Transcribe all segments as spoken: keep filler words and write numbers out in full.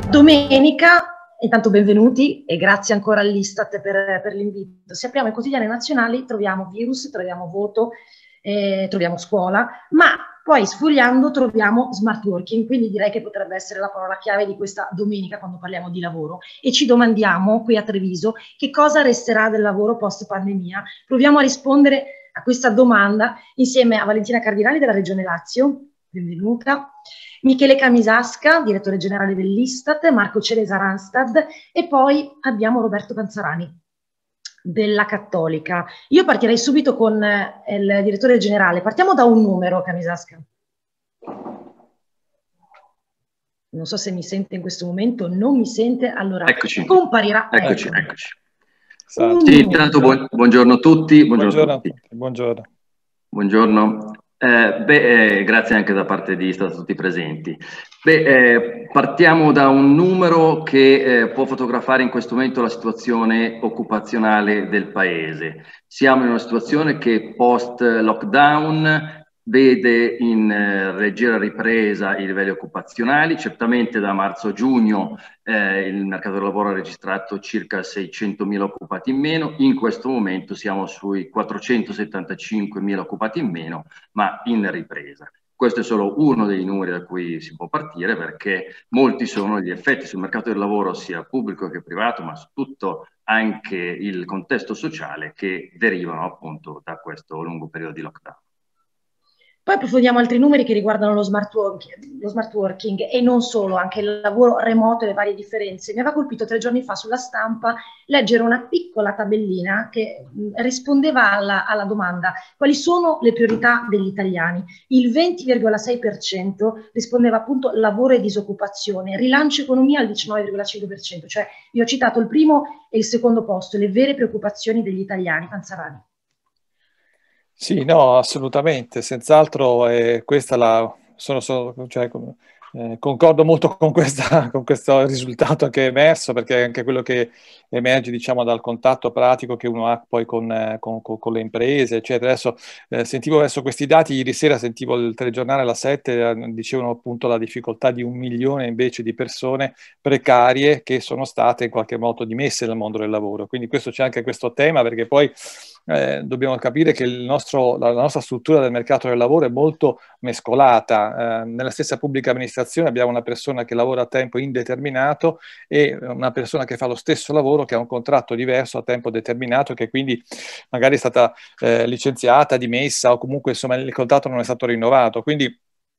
Domenica, intanto benvenuti e grazie ancora all'Istat per, per l'invito. Se apriamo i quotidiani nazionali troviamo virus, troviamo voto, eh, troviamo scuola, ma poi sfogliando troviamo smart working, quindi direi che potrebbe essere la parola chiave di questa domenica quando parliamo di lavoro. E ci domandiamo qui a Treviso che cosa resterà del lavoro post pandemia. Proviamo a rispondere a questa domanda insieme a Valentina Cardinali della Regione Lazio, benvenuta, Michele Camisasca, direttore generale dell'Istat, Marco Ceresa Randstad e poi abbiamo Roberto Panzarani della Cattolica. Io partirei subito con eh, il direttore generale. Partiamo da un numero, Camisasca. Non so se mi sente in questo momento, non mi sente, allora eccoci. comparirà. Eccoci, ecco. eccoci. Sì, intanto buon, buongiorno a tutti. Buongiorno, buongiorno a tutti. Buongiorno. Buongiorno. Eh, beh, eh, grazie anche da parte di Istat a tutti presenti. Beh, eh, partiamo da un numero che eh, può fotografare in questo momento la situazione occupazionale del Paese. Siamo in una situazione che post lockdown vede in eh, leggera ripresa i livelli occupazionali. Certamente da marzo a giugno eh, il mercato del lavoro ha registrato circa seicentomila occupati in meno. In questo momento siamo sui quattrocentosettantacinquemila occupati in meno, ma in ripresa. Questo è solo uno dei numeri da cui si può partire, perché molti sono gli effetti sul mercato del lavoro, sia pubblico che privato, ma soprattutto anche il contesto sociale che derivano appunto da questo lungo periodo di lockdown. Poi approfondiamo altri numeri che riguardano lo smart working, lo smart working e non solo, anche il lavoro remoto e le varie differenze. Mi aveva colpito tre giorni fa sulla stampa leggere una piccola tabellina che mh, rispondeva alla, alla domanda: quali sono le priorità degli italiani? Il venti virgola sei per cento rispondeva appunto lavoro e disoccupazione, rilancio economia al diciannove virgola cinque per cento, cioè vi ho citato il primo e il secondo posto, le vere preoccupazioni degli italiani. Panzarani. Sì, no, assolutamente, senz'altro eh, questa la, sono, sono, cioè, eh, concordo molto con, questa, con questo risultato che è emerso, perché è anche quello che emerge, diciamo, dal contatto pratico che uno ha poi con, eh, con, con le imprese, eccetera. Adesso eh, sentivo adesso questi dati, ieri sera sentivo il telegiornale alla sette, eh, dicevano appunto la difficoltà di un milione invece di persone precarie che sono state in qualche modo dimesse dal mondo del lavoro. Quindi questo c'è anche questo tema, perché poi Eh, dobbiamo capire che il nostro, la, la nostra struttura del mercato del lavoro è molto mescolata. Eh, nella stessa pubblica amministrazione abbiamo una persona che lavora a tempo indeterminato e una persona che fa lo stesso lavoro che ha un contratto diverso a tempo determinato, che quindi magari è stata eh, licenziata, dimessa o comunque insomma il contratto non è stato rinnovato. Quindi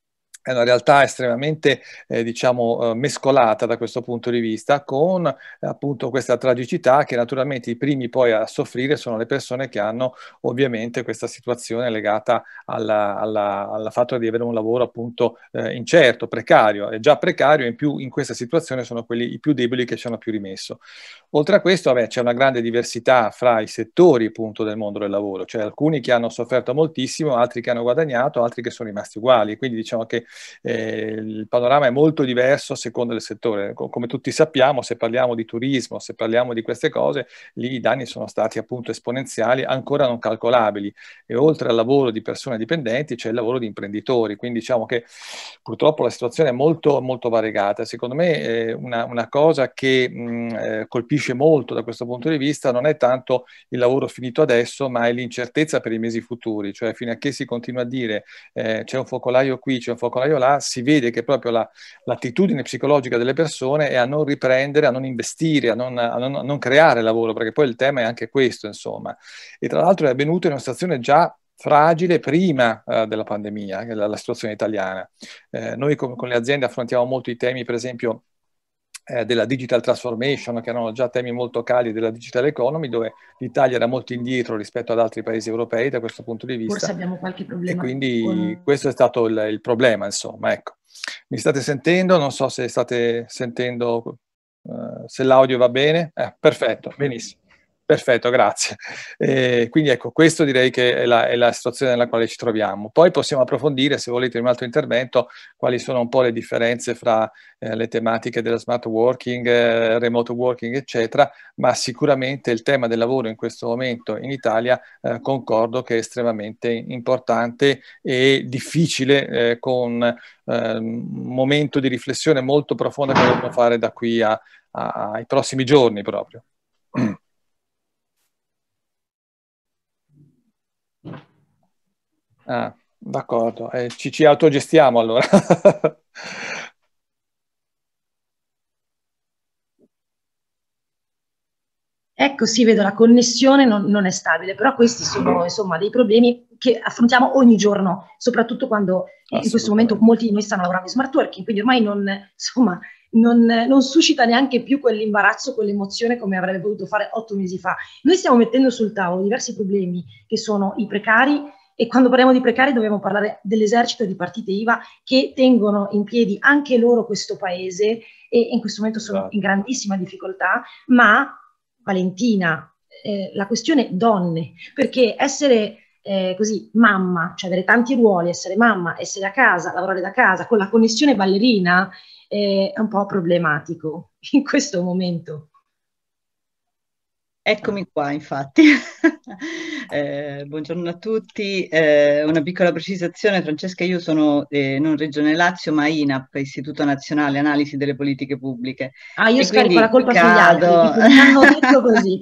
è una realtà estremamente, eh, diciamo, eh, mescolata da questo punto di vista, con eh, appunto questa tragicità che naturalmente i primi poi a soffrire sono le persone che hanno ovviamente questa situazione legata alla, alla, al fatto di avere un lavoro appunto eh, incerto, precario. È già precario e in più in questa situazione sono quelli i più deboli che ci hanno più rimesso. Oltre a questo, vabbè, c'è una grande diversità fra i settori appunto del mondo del lavoro, cioè alcuni che hanno sofferto moltissimo, altri che hanno guadagnato, altri che sono rimasti uguali. Quindi diciamo che Eh, il panorama è molto diverso a seconda del settore. Come tutti sappiamo, se parliamo di turismo, se parliamo di queste cose, lì i danni sono stati appunto esponenziali, ancora non calcolabili. E oltre al lavoro di persone dipendenti c'è il lavoro di imprenditori. Quindi diciamo che purtroppo la situazione è molto, molto variegata. Secondo me eh, una, una cosa che mh, eh, colpisce molto da questo punto di vista non è tanto il lavoro finito adesso, ma è l'incertezza per i mesi futuri. Cioè fino a che si continua a dire eh, c'è un focolaio qui, c'è un focolaio là, si vede che proprio la, l'attitudine psicologica delle persone è a non riprendere, a non investire, a non, a, non, a non creare lavoro, perché poi il tema è anche questo, insomma. E tra l'altro è avvenuto in una situazione già fragile prima eh, della pandemia, la, la situazione italiana. Eh, noi con, con le aziende affrontiamo molto i temi, per esempio, eh, della digital transformation, che erano già temi molto caldi della digital economy, dove l'Italia era molto indietro rispetto ad altri paesi europei da questo punto di vista. Forse abbiamo qualche problema. E quindi con... questo è stato il, il problema, insomma, ecco. Mi state sentendo? Non so se state sentendo, uh, se l'audio va bene. Eh, perfetto, benissimo. Perfetto, grazie. Eh, quindi ecco, questo direi che è la, è la situazione nella quale ci troviamo. Poi possiamo approfondire, se volete, in un altro intervento, quali sono un po' le differenze fra eh, le tematiche dello smart working, eh, remote working, eccetera, ma sicuramente il tema del lavoro in questo momento in Italia eh, concordo che è estremamente importante e difficile, eh, con eh, un momento di riflessione molto profonda che dobbiamo fare da qui a, a, ai prossimi giorni proprio. Ah, d'accordo, eh, ci, ci autogestiamo allora. Ecco, sì, vedo la connessione non, non è stabile, però questi sono insomma dei problemi che affrontiamo ogni giorno, soprattutto quando eh, in questo momento molti di noi stanno lavorando in smart working, quindi ormai non, insomma, non, non suscita neanche più quell'imbarazzo, quell'emozione come avrebbe potuto fare otto mesi fa. Noi stiamo mettendo sul tavolo diversi problemi che sono i precari, e quando parliamo di precari dobbiamo parlare dell'esercito di partite I V A che tengono in piedi anche loro questo paese e in questo momento sono in grandissima difficoltà, ma Valentina, eh, la questione donne, perché essere eh, così mamma, cioè avere tanti ruoli, essere mamma, essere a casa, lavorare da casa con la connessione ballerina eh, è un po' problematico in questo momento. Eccomi qua, infatti. eh, buongiorno a tutti. Eh, una piccola precisazione, Francesca, io sono eh, non Regione Lazio, ma I N A P, Istituto Nazionale Analisi delle Politiche Pubbliche. Ah, io e scarico la colpa cado... sugli altri, mi hanno detto così.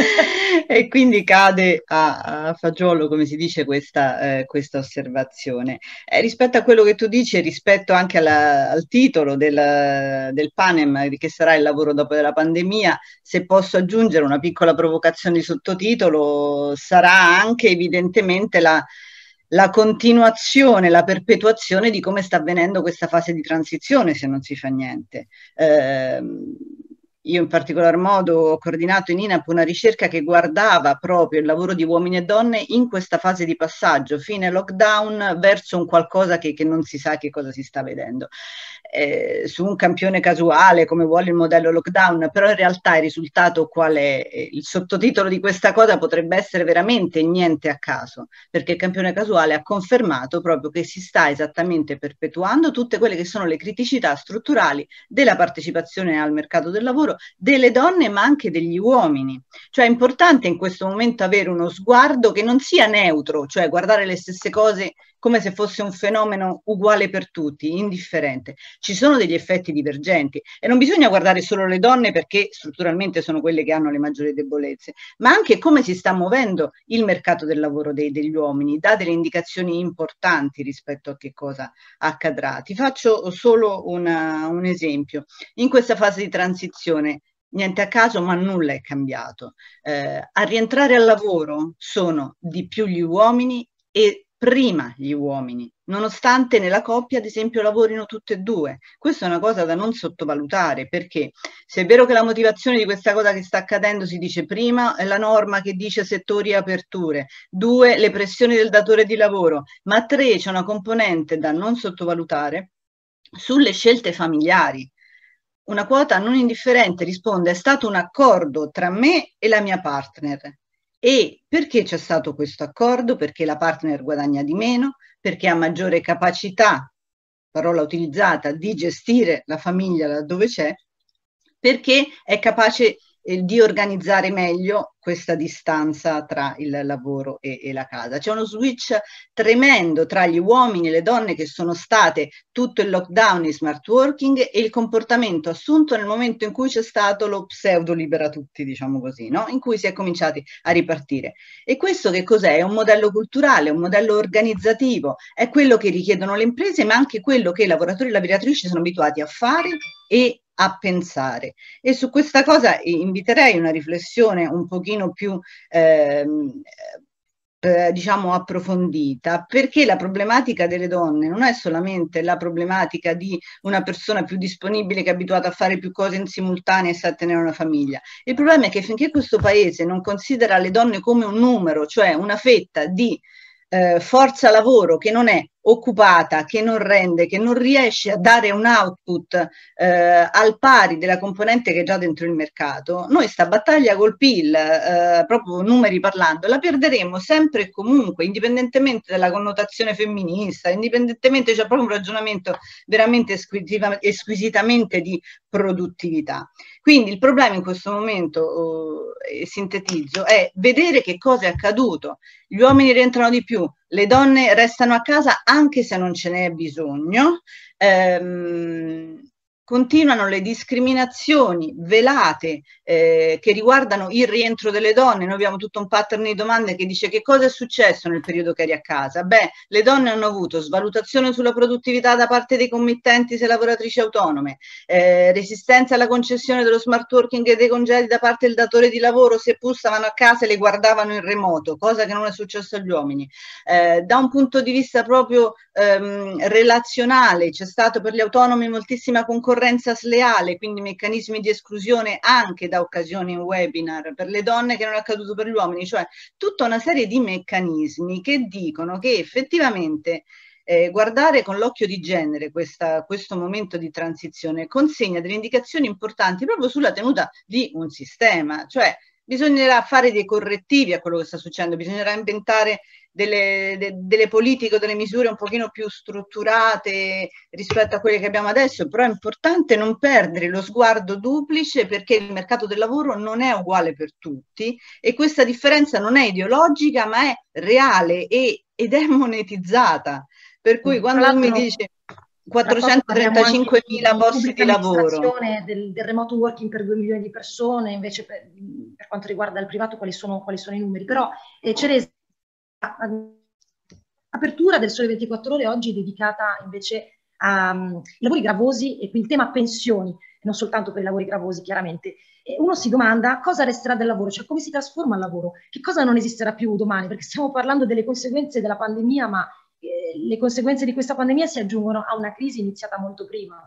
E quindi cade a, a fagiolo, come si dice, questa, eh, questa osservazione. Eh, rispetto a quello che tu dici, rispetto anche alla, al titolo del, del Panem, di che sarà il lavoro dopo la pandemia, se posso aggiungere una piccola provocazione di sottotitolo, sarà anche evidentemente la, la continuazione, la perpetuazione di come sta avvenendo questa fase di transizione se non si fa niente. Eh, io in particolar modo ho coordinato in I N A P una ricerca che guardava proprio il lavoro di uomini e donne in questa fase di passaggio, fine lockdown, verso un qualcosa che, che non si sa che cosa si sta vedendo. Eh, su un campione casuale, come vuole il modello lockdown, però in realtà il risultato qual è? Il sottotitolo di questa cosa potrebbe essere veramente niente a caso, perché il campione casuale ha confermato proprio che si sta esattamente perpetuando tutte quelle che sono le criticità strutturali della partecipazione al mercato del lavoro delle donne ma anche degli uomini. Cioè è importante in questo momento avere uno sguardo che non sia neutro, cioè guardare le stesse cose come se fosse un fenomeno uguale per tutti, indifferente. Ci sono degli effetti divergenti e non bisogna guardare solo le donne perché strutturalmente sono quelle che hanno le maggiori debolezze, ma anche come si sta muovendo il mercato del lavoro dei, degli uomini, dà delle indicazioni importanti rispetto a che cosa accadrà. Ti faccio solo una, un esempio. In questa fase di transizione, niente a caso, ma nulla è cambiato. Eh, a rientrare al lavoro sono di più gli uomini e prima gli uomini, nonostante nella coppia ad esempio lavorino tutte e due. Questa è una cosa da non sottovalutare, perché se è vero che la motivazione di questa cosa che sta accadendo si dice prima è la norma che dice settori e aperture, due le pressioni del datore di lavoro, ma tre c'è una componente da non sottovalutare sulle scelte familiari. Una quota non indifferente risponde: è stato un accordo tra me e la mia partner. E perché c'è stato questo accordo? Perché la partner guadagna di meno, perché ha maggiore capacità, parola utilizzata, di gestire la famiglia laddove c'è, perché è capace eh, di organizzare meglio questa distanza tra il lavoro e, e la casa. C'è uno switch tremendo tra gli uomini e le donne che sono state tutto il lockdown in smart working e il comportamento assunto nel momento in cui c'è stato lo pseudo libera tutti, diciamo così, no? In cui si è cominciati a ripartire. E questo che cos'è? È un modello culturale, un modello organizzativo, è quello che richiedono le imprese, ma anche quello che i lavoratori e lavoratrici sono abituati a fare e a pensare. E su questa cosa inviterei una riflessione un pochino più ehm, eh, diciamo approfondita, perché la problematica delle donne non è solamente la problematica di una persona più disponibile che è abituata a fare più cose in simultanea e sa tenere una famiglia. Il problema è che finché questo paese non considera le donne come un numero, cioè una fetta di eh, forza lavoro che non è occupata, che non rende, che non riesce a dare un output eh, al pari della componente che è già dentro il mercato, noi sta battaglia col P I L, eh, proprio numeri parlando, la perderemo sempre e comunque, indipendentemente dalla connotazione femminista, indipendentemente, c'è proprio un ragionamento veramente squisitamente di produttività. Quindi il problema in questo momento, eh, sintetizzo, è vedere che cosa è accaduto. Gli uomini rientrano di più, le donne restano a casa anche se non ce n'è bisogno, ehm, continuano le discriminazioni velate eh, che riguardano il rientro delle donne. Noi abbiamo tutto un pattern di domande che dice che cosa è successo nel periodo che eri a casa. Beh, le donne hanno avuto svalutazione sulla produttività da parte dei committenti se lavoratrici autonome, eh, resistenza alla concessione dello smart working e dei congedi da parte del datore di lavoro se pur stavano a casa e le guardavano in remoto, cosa che non è successo agli uomini. Eh, da un punto di vista proprio ehm, relazionale c'è stato per gli autonomi moltissima concorrenza sleale, quindi meccanismi di esclusione anche da occasioni in webinar per le donne che non è accaduto per gli uomini, cioè tutta una serie di meccanismi che dicono che effettivamente eh, guardare con l'occhio di genere questa, questo momento di transizione consegna delle indicazioni importanti proprio sulla tenuta di un sistema, cioè bisognerà fare dei correttivi a quello che sta succedendo, bisognerà inventare delle, de, delle politiche o delle misure un pochino più strutturate rispetto a quelle che abbiamo adesso, però è importante non perdere lo sguardo duplice, perché il mercato del lavoro non è uguale per tutti e questa differenza non è ideologica ma è reale e, ed è monetizzata, per cui quando tu mi dici quattrocentotrentacinquemila posti di lavoro, del, del remote working per due milioni di persone, invece per, per quanto riguarda il privato quali sono, quali sono i numeri, però eh, Ceresa, apertura del Sole ventiquattro Ore oggi dedicata invece a um, lavori gravosi e quindi il tema pensioni, non soltanto per i lavori gravosi chiaramente. E uno si domanda cosa resterà del lavoro, cioè come si trasforma il lavoro, che cosa non esisterà più domani, perché stiamo parlando delle conseguenze della pandemia, ma le conseguenze di questa pandemia si aggiungono a una crisi iniziata molto prima.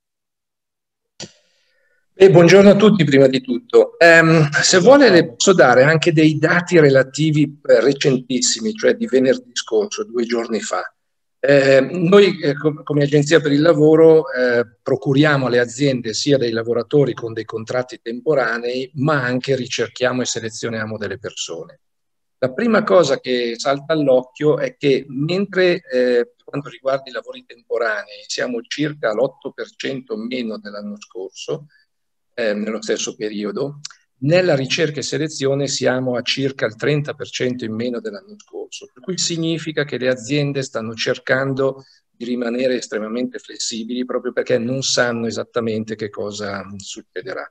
E buongiorno a tutti prima di tutto. Um, se vuole le posso dare anche dei dati relativi eh, recentissimi, cioè di venerdì scorso, due giorni fa. Eh, noi eh, com come Agenzia per il Lavoro eh, procuriamo alle aziende sia dei lavoratori con dei contratti temporanei, ma anche ricerchiamo e selezioniamo delle persone. La prima cosa che salta all'occhio è che mentre eh, per quanto riguarda i lavori temporanei siamo circa all'otto per cento meno dell'anno scorso, eh, nello stesso periodo, nella ricerca e selezione siamo a circa il trenta per cento in meno dell'anno scorso, per cui significa che le aziende stanno cercando di rimanere estremamente flessibili proprio perché non sanno esattamente che cosa succederà.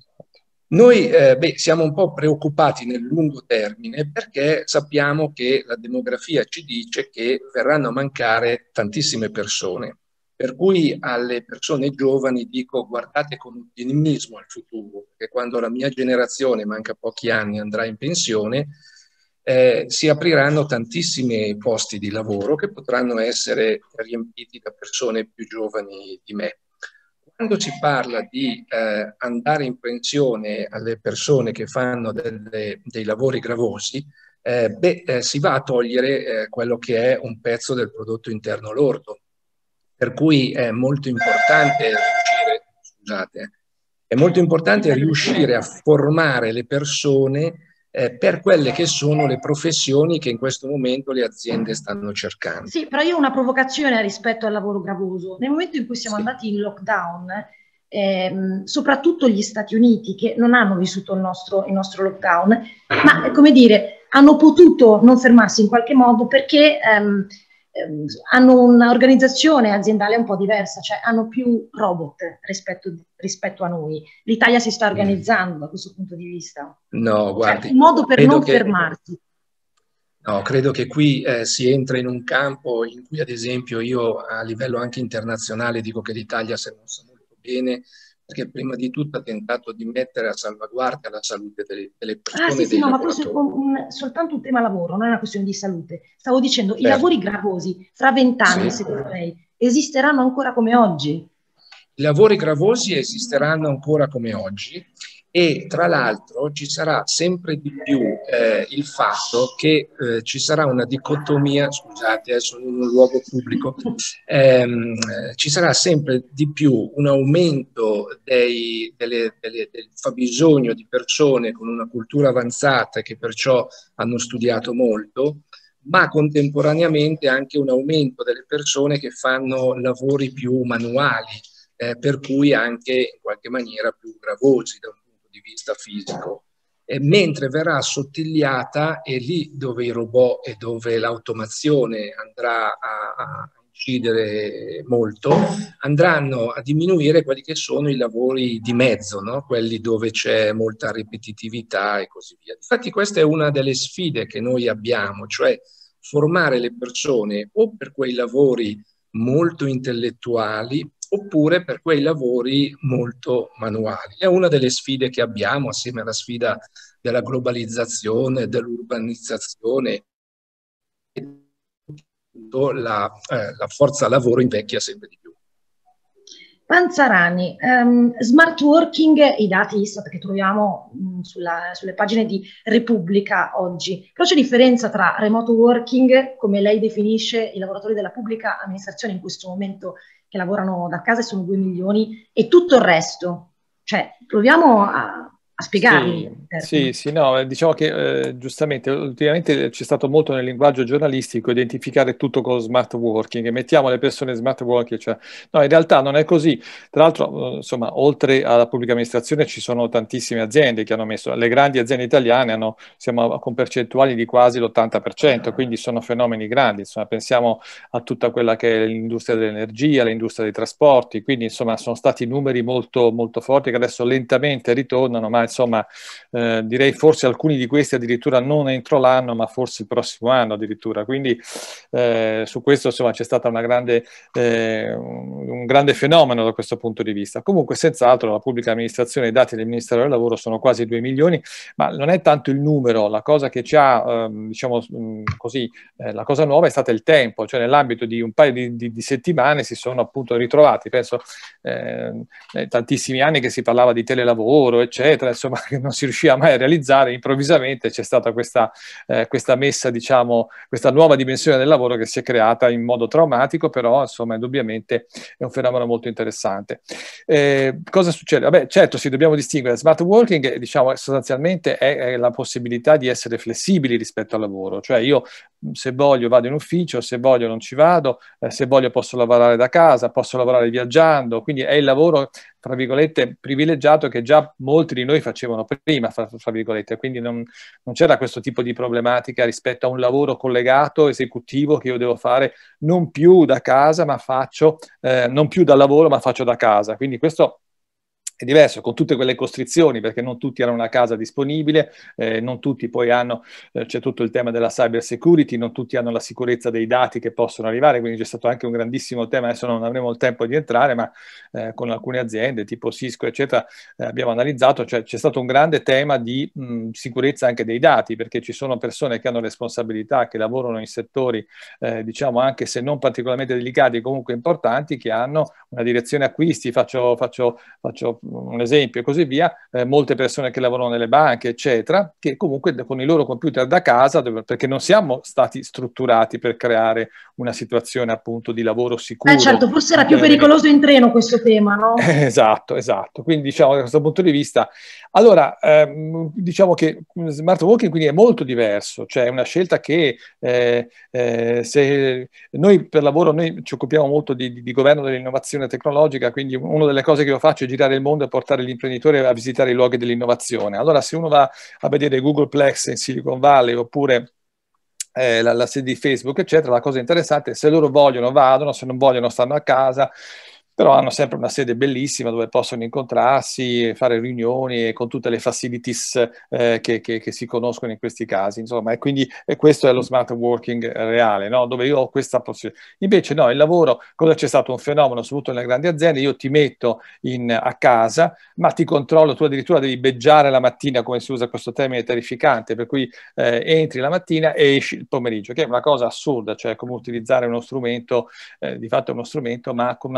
Noi eh, beh, siamo un po' preoccupati nel lungo termine perché sappiamo che la demografia ci dice che verranno a mancare tantissime persone, per cui alle persone giovani dico guardate con ottimismo al futuro, perché quando la mia generazione, manca pochi anni, andrà in pensione, eh, si apriranno tantissimi posti di lavoro che potranno essere riempiti da persone più giovani di me. Quando si parla di eh, andare in pensione alle persone che fanno delle, dei lavori gravosi, eh, beh, eh, si va a togliere eh, quello che è un pezzo del prodotto interno lordo. Per cui è molto importante riuscire, scusate, è molto importante riuscire a formare le persone eh, per quelle che sono le professioni che in questo momento le aziende stanno cercando. Sì, però io ho una provocazione rispetto al lavoro gravoso. Nel momento in cui siamo sì. andati in lockdown, ehm, soprattutto gli Stati Uniti, che non hanno vissuto il nostro, il nostro lockdown, ma come dire, hanno potuto non fermarsi in qualche modo perché ehm, ehm, hanno un'organizzazione aziendale un po' diversa, cioè hanno più robot rispetto, rispetto a noi. L'Italia si sta organizzando mm. da questo punto di vista. No, guardi, cioè, un modo per non che... fermarsi. No, credo che qui eh, si entra in un campo in cui, ad esempio, io a livello anche internazionale dico che l'Italia si è mossa molto bene, perché prima di tutto ha tentato di mettere a salvaguardia la salute delle, delle persone. Ah sì, sì, no, ma questo è un, un, soltanto un tema lavoro, non è una questione di salute. Stavo dicendo, certo. I lavori gravosi, fra vent'anni, sì. secondo lei, esisteranno ancora come oggi? I lavori gravosi esisteranno ancora come oggi. E tra l'altro ci sarà sempre di più eh, il fatto che eh, ci sarà una dicotomia, scusate, eh, sono in un luogo pubblico, ehm, ci sarà sempre di più un aumento dei, delle, delle, del fabbisogno di persone con una cultura avanzata che perciò hanno studiato molto, ma contemporaneamente anche un aumento delle persone che fanno lavori più manuali, eh, per cui anche in qualche maniera più gravosi da un punto di vista fisico. E mentre verrà assottigliata, e lì dove i robot e dove l'automazione andrà a, a incidere molto, andranno a diminuire quelli che sono i lavori di mezzo, no? Quelli dove c'è molta ripetitività e così via. Infatti questa è una delle sfide che noi abbiamo, cioè formare le persone o per quei lavori molto intellettuali oppure per quei lavori molto manuali. È una delle sfide che abbiamo assieme alla sfida della globalizzazione, dell'urbanizzazione. La, eh, la forza lavoro invecchia sempre di più. Panzarani, um, smart working, i dati ISTAT che troviamo mh, sulla, sulle pagine di Repubblica oggi, però c'è differenza tra remote working, come lei definisce i lavoratori della pubblica amministrazione in questo momento che lavorano da casa e sono due milioni, e tutto il resto? Cioè, proviamo a, a spiegarli. Sì, sì, sì, no, diciamo che eh, giustamente ultimamente c'è stato molto nel linguaggio giornalistico identificare tutto con smart working e mettiamo le persone smart working, cioè, no, in realtà non è così. Tra l'altro, eh, insomma, oltre alla pubblica amministrazione ci sono tantissime aziende che hanno messo, le grandi aziende italiane hanno, siamo con percentuali di quasi l'ottanta per cento, quindi sono fenomeni grandi, insomma, pensiamo a tutta quella che è l'industria dell'energia, l'industria dei trasporti, quindi insomma sono stati numeri molto, molto forti che adesso lentamente ritornano, ma insomma eh, direi forse alcuni di questi addirittura non entro l'anno ma forse il prossimo anno addirittura, quindi eh, su questo insomma c'è stato una grande, eh, un, un grande fenomeno da questo punto di vista. Comunque senz'altro la pubblica amministrazione, i dati del Ministero del Lavoro sono quasi due milioni, ma non è tanto il numero, la cosa che ci ha eh, diciamo mh, così, eh, la cosa nuova è stata il tempo, cioè nell'ambito di un paio di, di, di settimane si sono appunto ritrovati, penso eh, tantissimi anni che si parlava di telelavoro eccetera, insomma che non si riusciva mai a realizzare, improvvisamente c'è stata questa, eh, questa messa, diciamo, questa nuova dimensione del lavoro che si è creata in modo traumatico, però insomma indubbiamente è un fenomeno molto interessante. Eh, cosa succede? Vabbè, certo, sì, dobbiamo distinguere. Smart working, diciamo, sostanzialmente è, è la possibilità di essere flessibili rispetto al lavoro, cioè io se voglio vado in ufficio, se voglio non ci vado, eh, se voglio posso lavorare da casa, posso lavorare viaggiando, quindi è il lavoro tra virgolette privilegiato che già molti di noi facevano prima, fra, fra virgolette, quindi non, non c'era questo tipo di problematica rispetto a un lavoro collegato, esecutivo che io devo fare non più da casa ma faccio, eh, non più dal lavoro ma faccio da casa, quindi questo è diverso, con tutte quelle costrizioni, perché non tutti hanno una casa disponibile, eh, non tutti poi hanno, eh, c'è tutto il tema della cyber security, non tutti hanno la sicurezza dei dati che possono arrivare, quindi c'è stato anche un grandissimo tema, adesso non avremo il tempo di entrare, ma eh, con alcune aziende tipo Cisco, eccetera, eh, abbiamo analizzato, cioè c'è stato un grande tema di mh, sicurezza anche dei dati, perché ci sono persone che hanno responsabilità, che lavorano in settori, eh, diciamo, anche se non particolarmente delicati, comunque importanti, che hanno una direzione acquisti, faccio, faccio, faccio un esempio e così via, eh, molte persone che lavorano nelle banche, eccetera, che comunque con i loro computer da casa, perché non siamo stati strutturati per creare una situazione appunto di lavoro sicuro. Eh certo, forse era più pericoloso in treno questo tema, no? Esatto, esatto. Quindi diciamo da questo punto di vista, allora ehm, diciamo che smart working quindi è molto diverso, cioè è una scelta che eh, eh, se noi per lavoro noi ci occupiamo molto di, di, di governo dell'innovazione tecnologica, quindi una delle cose che io faccio è girare il mondo e portare gli imprenditori a visitare i luoghi dell'innovazione. Allora se uno va a vedere Googleplex in Silicon Valley oppure eh, la, la sede di Facebook, eccetera, la cosa interessante è se loro vogliono vadono, se non vogliono stanno a casa, però hanno sempre una sede bellissima dove possono incontrarsi, fare riunioni con tutte le facilities eh, che, che, che si conoscono in questi casi, insomma, e quindi e questo è lo smart working reale, no? Dove io ho questa possibilità. Invece no, il lavoro, cosa c'è stato un fenomeno, soprattutto nelle grandi aziende, io ti metto in, a casa, ma ti controllo, tu addirittura devi beggiare la mattina, come si usa questo termine terrificante, per cui eh, entri la mattina e esci il pomeriggio, che è una cosa assurda, cioè come utilizzare uno strumento, eh, di fatto è uno strumento, ma con una modalità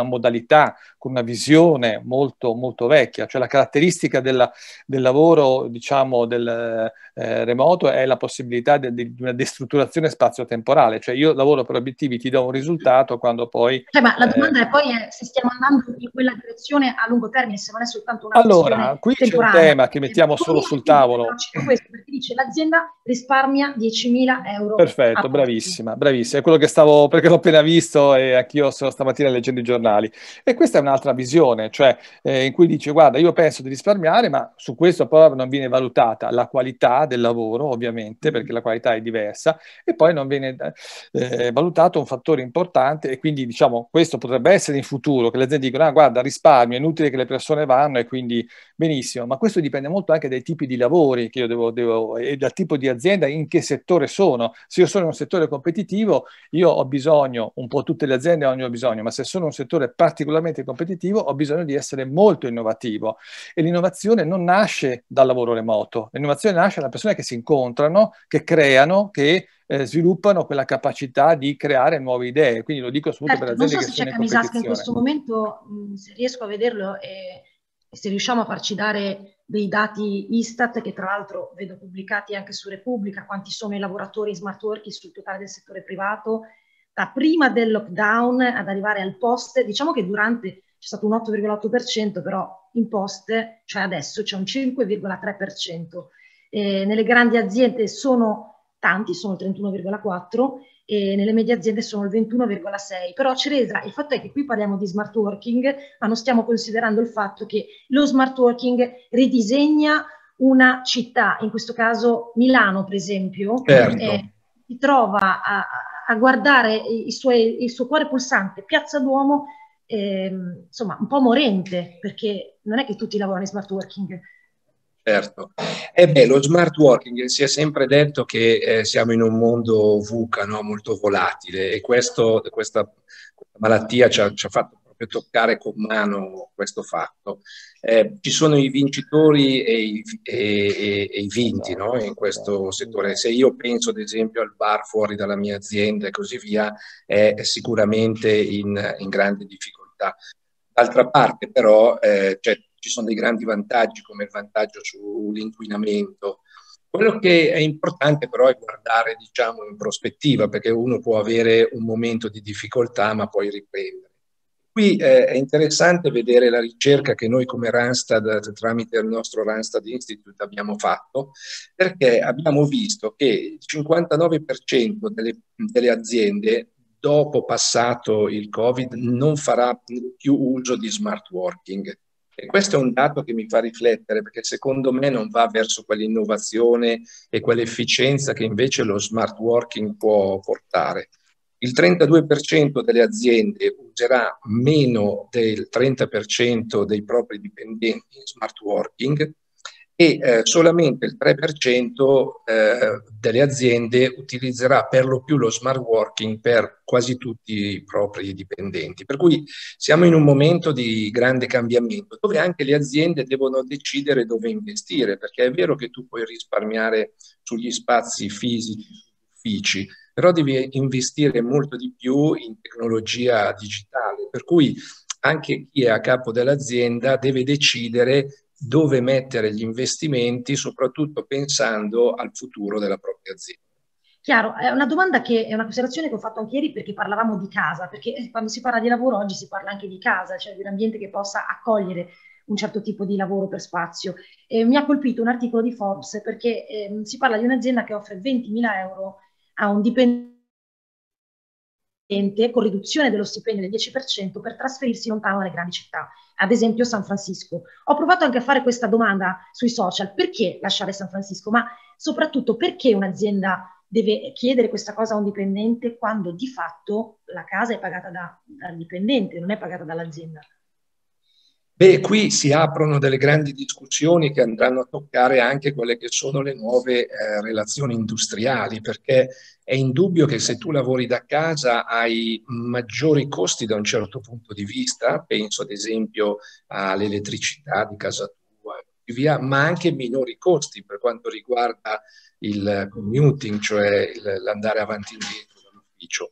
mentalità, con una visione molto, molto vecchia, cioè la caratteristica della, del lavoro, diciamo, del eh, remoto è la possibilità di, di una destrutturazione spazio-temporale, cioè io lavoro per obiettivi, ti do un risultato quando poi... Cioè, ma la eh, domanda è poi è se stiamo andando in quella direzione a lungo termine, se non è soltanto una allora, questione qui c'è un temporanea. tema che mettiamo solo sul tavolo. Questo, perché dice l'azienda risparmia diecimila euro. Perfetto, bravissima, bravissima. È quello che stavo, perché l'ho appena visto e anch'io sono stamattina leggendo i giornali. E questa è un'altra visione, cioè eh, in cui dice, guarda, io penso di risparmiare, ma su questo poi non viene valutata la qualità del lavoro, ovviamente, perché la qualità è diversa, e poi non viene eh, valutato un fattore importante, e quindi diciamo, questo potrebbe essere in futuro, che le aziende dicono, ah, guarda, risparmio, è inutile che le persone vanno, e quindi benissimo, ma questo dipende molto anche dai tipi di lavori che io devo, devo e dal tipo di azienda, in che settore sono. Se io sono in un settore competitivo, io ho bisogno, un po' tutte le aziende hanno bisogno, ma se sono in un settore particolarmente competitivo, ho bisogno di essere molto innovativo. E l'innovazione non nasce dal lavoro remoto, l'innovazione nasce da persone che si incontrano, che creano, che eh, sviluppano quella capacità di creare nuove idee. Quindi lo dico soprattutto certo, per aziende non so che se sono c'è in Camisasca in competizione. questo momento, mh, se riesco a vederlo e, e se riusciamo a farci dare dei dati Istat, che tra l'altro vedo pubblicati anche su Repubblica, quanti sono i lavoratori in smart working sul totale del settore privato, da prima del lockdown ad arrivare al post, diciamo che durante c'è stato un otto virgola otto per cento, però in post, cioè adesso c'è un cinque virgola tre per cento. Eh, nelle grandi aziende sono tanti, sono il trentuno virgola quattro per cento, e nelle medie aziende sono il ventuno virgola sei per cento. Però Ceresa, il fatto è che qui parliamo di smart working, ma non stiamo considerando il fatto che lo smart working ridisegna una città, in questo caso Milano per esempio, Certo. eh, si trova a, a guardare i suoi, il suo cuore pulsante, Piazza Duomo, eh, insomma un po' morente, perché non è che tutti lavorano in smart working. Certo. E beh, lo smart working, si è sempre detto che eh, siamo in un mondo VUCA, no? Molto volatile, e questo, questa, questa malattia ci ha, ci ha fatto proprio toccare con mano questo fatto. Eh, ci sono i vincitori e i, e, e, e i vinti, no? In questo settore. Se io penso ad esempio al bar fuori dalla mia azienda e così via, è sicuramente in, in grande difficoltà. D'altra parte però eh, cioè, ci sono dei grandi vantaggi, come il vantaggio sull'inquinamento. Quello che è importante però è guardare, diciamo, in prospettiva, perché uno può avere un momento di difficoltà ma poi riprendere. Qui eh, è interessante vedere la ricerca che noi come Randstad, tramite il nostro Randstad Institute, abbiamo fatto, perché abbiamo visto che il cinquantanove per cento delle, delle aziende dopo passato il Covid non farà più uso di smart working. E questo è un dato che mi fa riflettere, perché secondo me non va verso quell'innovazione e quell'efficienza che invece lo smart working può portare. Il trentadue per cento delle aziende userà meno del trenta per cento dei propri dipendenti in smart working, e eh, solamente il tre per cento eh, delle aziende utilizzerà per lo più lo smart working per quasi tutti i propri dipendenti. Per cui siamo in un momento di grande cambiamento, dove anche le aziende devono decidere dove investire, perché è vero che tu puoi risparmiare sugli spazi fisici, uffici, però devi investire molto di più in tecnologia digitale, per cui anche chi è a capo dell'azienda deve decidere dove mettere gli investimenti, soprattutto pensando al futuro della propria azienda. Chiaro, è una domanda che è una considerazione che ho fatto anche ieri, perché parlavamo di casa, perché quando si parla di lavoro oggi si parla anche di casa, cioè di un ambiente che possa accogliere un certo tipo di lavoro per spazio. E mi ha colpito un articolo di Forbes, perché eh, si parla di un'azienda che offre ventimila euro a un dipendente con riduzione dello stipendio del dieci per cento per trasferirsi lontano dalle grandi città, ad esempio San Francisco. Ho provato anche a fare questa domanda sui social: perché lasciare San Francisco? Ma soprattutto perché un'azienda deve chiedere questa cosa a un dipendente quando di fatto la casa è pagata da, dal dipendente, non è pagata dall'azienda? Beh, qui si aprono delle grandi discussioni che andranno a toccare anche quelle che sono le nuove eh, relazioni industriali, perché è indubbio che se tu lavori da casa hai maggiori costi da un certo punto di vista, penso ad esempio all'elettricità di casa tua e così via, ma anche minori costi per quanto riguarda il commuting, cioè l'andare avanti e indietro dall'ufficio.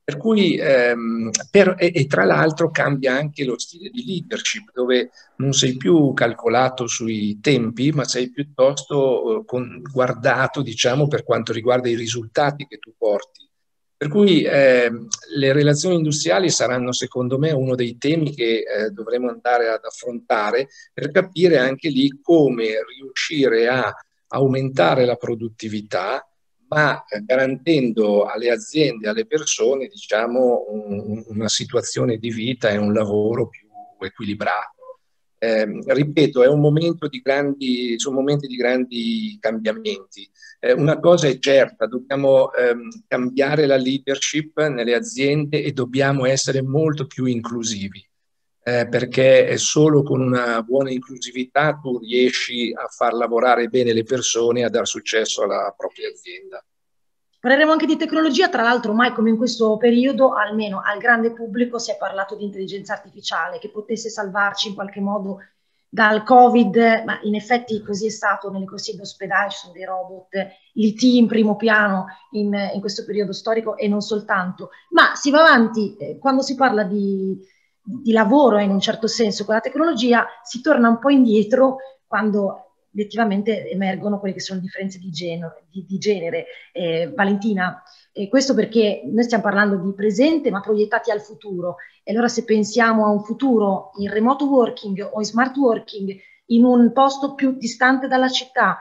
Per cui, ehm, per, e, e tra l'altro cambia anche lo stile di leadership, dove non sei più calcolato sui tempi, ma sei piuttosto eh, con, guardato, diciamo, per quanto riguarda i risultati che tu porti. Per cui eh, le relazioni industriali saranno, secondo me, uno dei temi che eh, dovremo andare ad affrontare per capire anche lì come riuscire a aumentare la produttività, ma garantendo alle aziende, alle persone, diciamo, un, una situazione di vita e un lavoro più equilibrato. Eh, ripeto, è un momento di grandi, sono momenti di grandi cambiamenti. Eh, una cosa è certa, dobbiamo ehm, cambiare la leadership nelle aziende e dobbiamo essere molto più inclusivi. Eh, perché è solo con una buona inclusività tu riesci a far lavorare bene le persone e a dar successo alla propria azienda. Parleremo anche di tecnologia, tra l'altro mai come in questo periodo, almeno al grande pubblico, si è parlato di intelligenza artificiale che potesse salvarci in qualche modo dal Covid, ma in effetti così è stato. Nelle corsie d'ospedale ci sono dei robot, l'I T in primo piano in, in questo periodo storico e non soltanto. Ma si va avanti, eh, quando si parla di, di lavoro in un certo senso con la tecnologia, si torna un po' indietro quando obiettivamente emergono quelle che sono differenze di genere. Di, di genere. Eh, Valentina, eh, questo perché noi stiamo parlando di presente ma proiettati al futuro, e allora se pensiamo a un futuro in remote working o in smart working in un posto più distante dalla città,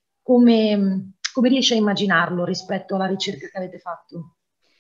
come, come riesci a immaginarlo rispetto alla ricerca che avete fatto?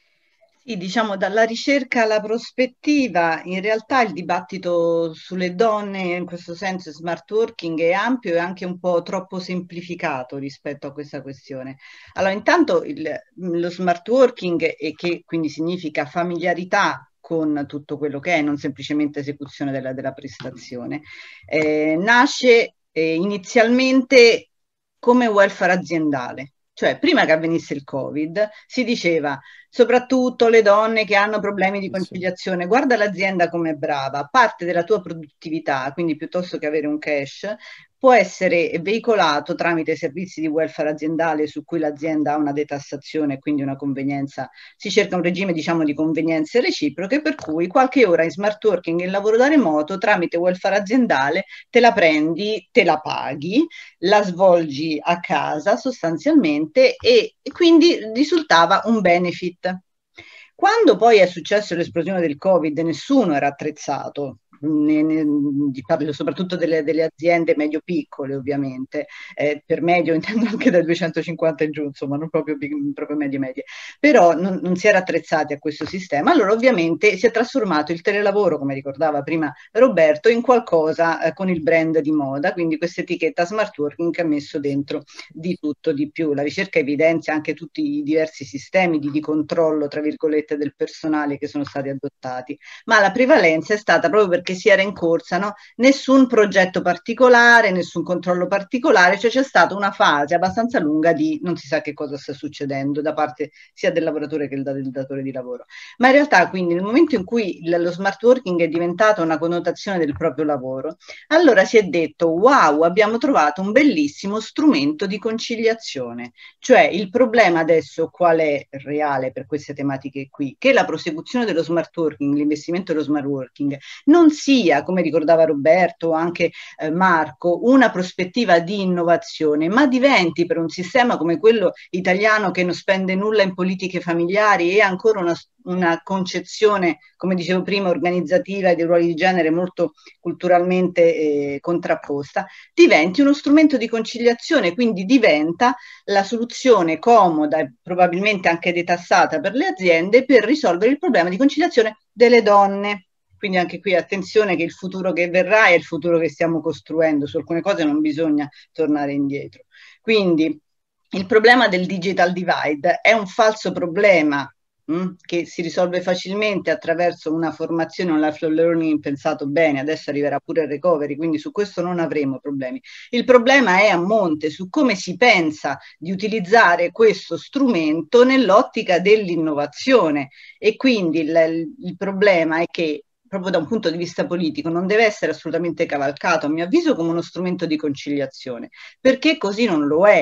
Sì, diciamo dalla ricerca alla prospettiva, in realtà il dibattito sulle donne, in questo senso smart working, è ampio e anche un po' troppo semplificato rispetto a questa questione. Allora, intanto il, lo smart working, e che quindi significa familiarità con tutto quello che è, non semplicemente esecuzione della, della prestazione, eh, nasce eh, inizialmente come welfare aziendale. Cioè, prima che avvenisse il Covid, si diceva, soprattutto le donne che hanno problemi di conciliazione, guarda l'azienda come è brava, parte della tua produttività, quindi piuttosto che avere un cash, può essere veicolato tramite servizi di welfare aziendale su cui l'azienda ha una detassazione e quindi una convenienza, si cerca un regime, diciamo, di convenienze reciproche, per cui qualche ora in smart working, in lavoro da remoto, tramite welfare aziendale te la prendi, te la paghi, la svolgi a casa sostanzialmente, e, e quindi risultava un benefit. Quando poi è successo l'esplosione del Covid, nessuno era attrezzato. Ne, ne, parlo soprattutto delle, delle aziende medio-piccole, ovviamente, eh, per medio intendo anche dal duecentocinquanta in giù, insomma, non proprio, proprio medie-medie, però non, non si era attrezzati a questo sistema. Allora ovviamente si è trasformato il telelavoro, come ricordava prima Roberto, in qualcosa eh, con il brand di moda, quindi questa etichetta smart working che ha messo dentro di tutto, di più. La ricerca evidenzia anche tutti i diversi sistemi di, di controllo, tra virgolette, del personale che sono stati adottati, ma la prevalenza è stata proprio perché che si era in corsa, no? Nessun progetto particolare, nessun controllo particolare, cioè c'è stata una fase abbastanza lunga di non si sa che cosa sta succedendo da parte sia del lavoratore che del datore di lavoro. Ma in realtà quindi nel momento in cui lo smart working è diventato una connotazione del proprio lavoro, allora si è detto wow, abbiamo trovato un bellissimo strumento di conciliazione. Cioè il problema adesso qual è reale per queste tematiche qui? Che la prosecuzione dello smart working, l'investimento dello smart working non sia, come ricordava Roberto o anche eh, Marco, una prospettiva di innovazione, ma diventi per un sistema come quello italiano che non spende nulla in politiche familiari e ancora una, una concezione, come dicevo prima, organizzativa e dei ruoli di genere molto culturalmente eh, contrapposta, diventi uno strumento di conciliazione, quindi diventa la soluzione comoda e probabilmente anche detassata per le aziende per risolvere il problema di conciliazione delle donne. Quindi anche qui attenzione che il futuro che verrà è il futuro che stiamo costruendo, su alcune cose non bisogna tornare indietro. Quindi il problema del digital divide è un falso problema mh, che si risolve facilmente attraverso una formazione, un lifelong learning pensato bene, adesso arriverà pure il recovery, quindi su questo non avremo problemi. Il problema è a monte su come si pensa di utilizzare questo strumento nell'ottica dell'innovazione, e quindi il, il problema è che proprio da un punto di vista politico non deve essere assolutamente cavalcato, a mio avviso, come uno strumento di conciliazione, perché così non lo è.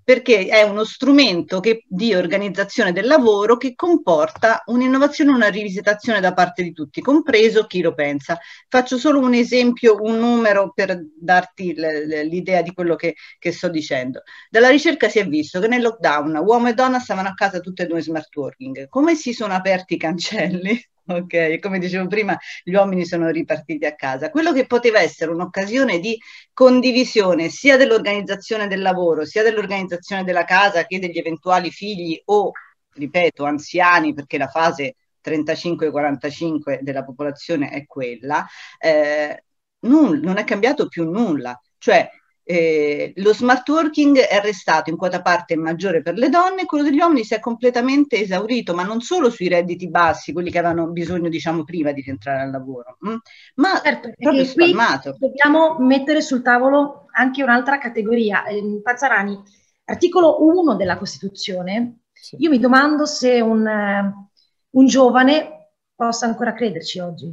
perché è uno strumento che, di organizzazione del lavoro che comporta un'innovazione, una rivisitazione da parte di tutti, compreso chi lo pensa. Faccio solo un esempio, un numero per darti l'idea di quello che, che sto dicendo. Dalla ricerca si è visto che nel lockdown uomo e donna stavano a casa tutte e due in smart working. Come si sono aperti i cancelli? Ok, come dicevo prima, gli uomini sono ripartiti a casa. Quello che poteva essere un'occasione di condivisione sia dell'organizzazione del lavoro, sia dell'organizzazione della casa che degli eventuali figli o, ripeto, anziani, perché la fase trentacinque quarantacinque della popolazione è quella, eh, non, non è cambiato più nulla. Cioè, Eh, lo smart working è restato in quota parte maggiore per le donne, quello degli uomini si è completamente esaurito, ma non solo sui redditi bassi, quelli che avevano bisogno, diciamo, prima di entrare al lavoro, mh? ma certo, proprio spalmato. Dobbiamo mettere sul tavolo anche un'altra categoria. Eh, Pazzarani, articolo uno della Costituzione, sì. Io mi domando se un, un giovane possa ancora crederci oggi.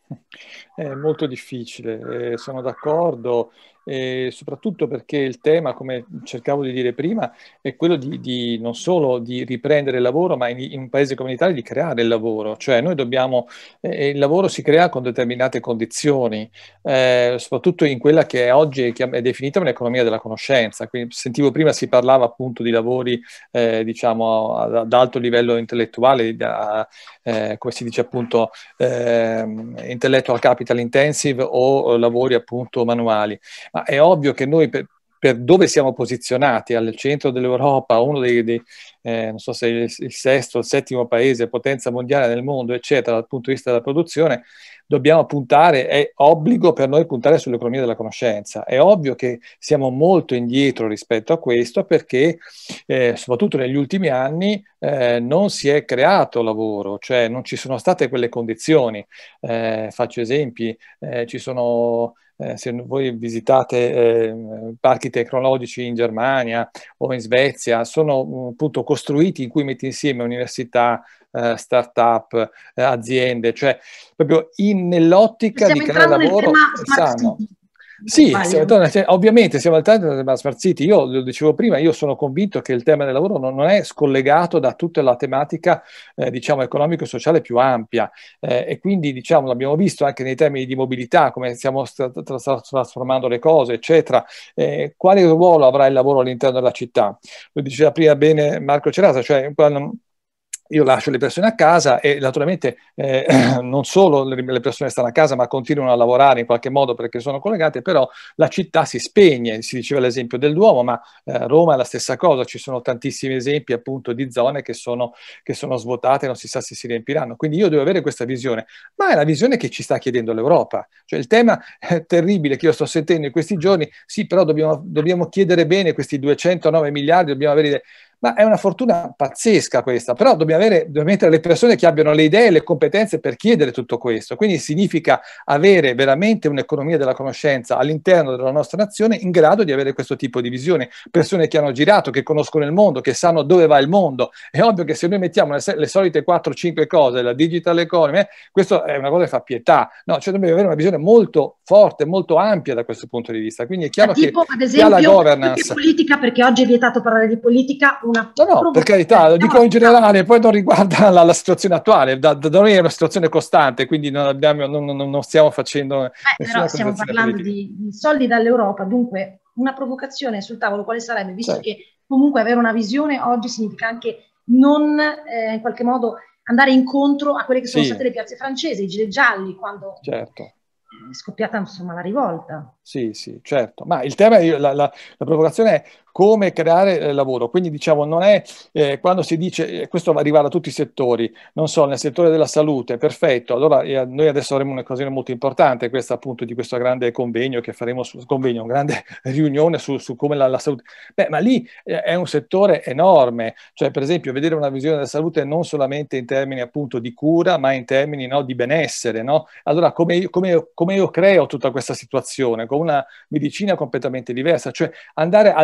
È molto difficile, eh, sono d'accordo, e soprattutto perché il tema, come cercavo di dire prima, è quello di, di non solo di riprendere il lavoro, ma in, in un paese come l'Italia di creare il lavoro. Cioè noi dobbiamo, eh, il lavoro si crea con determinate condizioni, eh, soprattutto in quella che oggi è, è definita un'economia della conoscenza. Quindi sentivo prima si parlava appunto di lavori, eh, diciamo, ad alto livello intellettuale, da, eh, come si dice appunto, eh, intellectual capital intensive o lavori appunto manuali. Ma è ovvio che noi per, per dove siamo posizionati, al centro dell'Europa, uno dei, dei eh, non so se il, il sesto o il settimo paese, potenza mondiale nel mondo, eccetera, dal punto di vista della produzione, dobbiamo puntare, è obbligo per noi puntare sull'economia della conoscenza. È ovvio che siamo molto indietro rispetto a questo perché, eh, soprattutto negli ultimi anni, eh, non si è creato lavoro, cioè non ci sono state quelle condizioni. Eh, faccio esempi, eh, ci sono... Eh, se voi visitate eh, parchi tecnologici in Germania o in Svezia, sono appunto costruiti in cui metti insieme università, eh, start-up, eh, aziende, cioè proprio nell'ottica di creare lavoro sano. Sì, siamo, cioè, ovviamente siamo al tema della Smart City. Io lo dicevo prima, io sono convinto che il tema del lavoro non, non è scollegato da tutta la tematica, eh, diciamo, economico-sociale più ampia, eh, e quindi, diciamo, l'abbiamo visto anche nei termini di mobilità, come stiamo trasformando le cose, eccetera. Eh, quale ruolo avrà il lavoro all'interno della città? Lo diceva prima bene Marco Cerasa, cioè quando io lascio le persone a casa e naturalmente eh, non solo le persone stanno a casa ma continuano a lavorare in qualche modo perché sono collegate, però la città si spegne. Si diceva l'esempio del Duomo, ma eh, Roma è la stessa cosa, ci sono tantissimi esempi appunto di zone che sono, che sono svuotate e non si sa se si riempiranno. Quindi io devo avere questa visione, ma è la visione che ci sta chiedendo l'Europa. Cioè il tema eh, terribile che io sto sentendo in questi giorni, sì, però dobbiamo, dobbiamo chiedere bene questi duecentonove miliardi, dobbiamo avere... Ma è una fortuna pazzesca questa, però dobbiamo, avere, dobbiamo mettere le persone che abbiano le idee e le competenze per chiedere tutto questo. Quindi significa avere veramente un'economia della conoscenza all'interno della nostra nazione in grado di avere questo tipo di visione. Persone che hanno girato, che conoscono il mondo, che sanno dove va il mondo. È ovvio che se noi mettiamo le, le solite quattro cinque cose, la digital economy, eh, questo è una cosa che fa pietà. No, cioè dobbiamo avere una visione molto forte, molto ampia da questo punto di vista. Quindi è chiaro tipo, che ad esempio, la governance... politica, perché oggi è vietato parlare di politica. Una no, no, per carità, lo dico in generale, poi non riguarda la, la situazione attuale, da, da noi è una situazione costante, quindi non, abbiamo, non, non, non stiamo facendo... Eh, però stiamo parlando di, di soldi dall'Europa, dunque una provocazione sul tavolo quale sarebbe, visto certo. che comunque avere una visione oggi significa anche non eh, in qualche modo andare incontro a quelle che sono sì. state le piazze francesi, i gilet gialli, quando... Certo. È scoppiata insomma la rivolta. Sì, sì, certo, ma il tema, la, la, la provocazione è come creare eh, lavoro, quindi diciamo non è eh, quando si dice, eh, questo va arrivare a tutti i settori, non so, nel settore della salute, perfetto, allora eh, noi adesso avremo un'occasione molto importante, questa appunto di questo grande convegno che faremo, su convegno, una grande riunione su, su come la, la salute, beh, ma lì eh, è un settore enorme, cioè per esempio vedere una visione della salute non solamente in termini appunto di cura, ma in termini no, di benessere, no? Allora come io, come, come io creo tutta questa situazione, con una medicina completamente diversa, cioè andare alle radici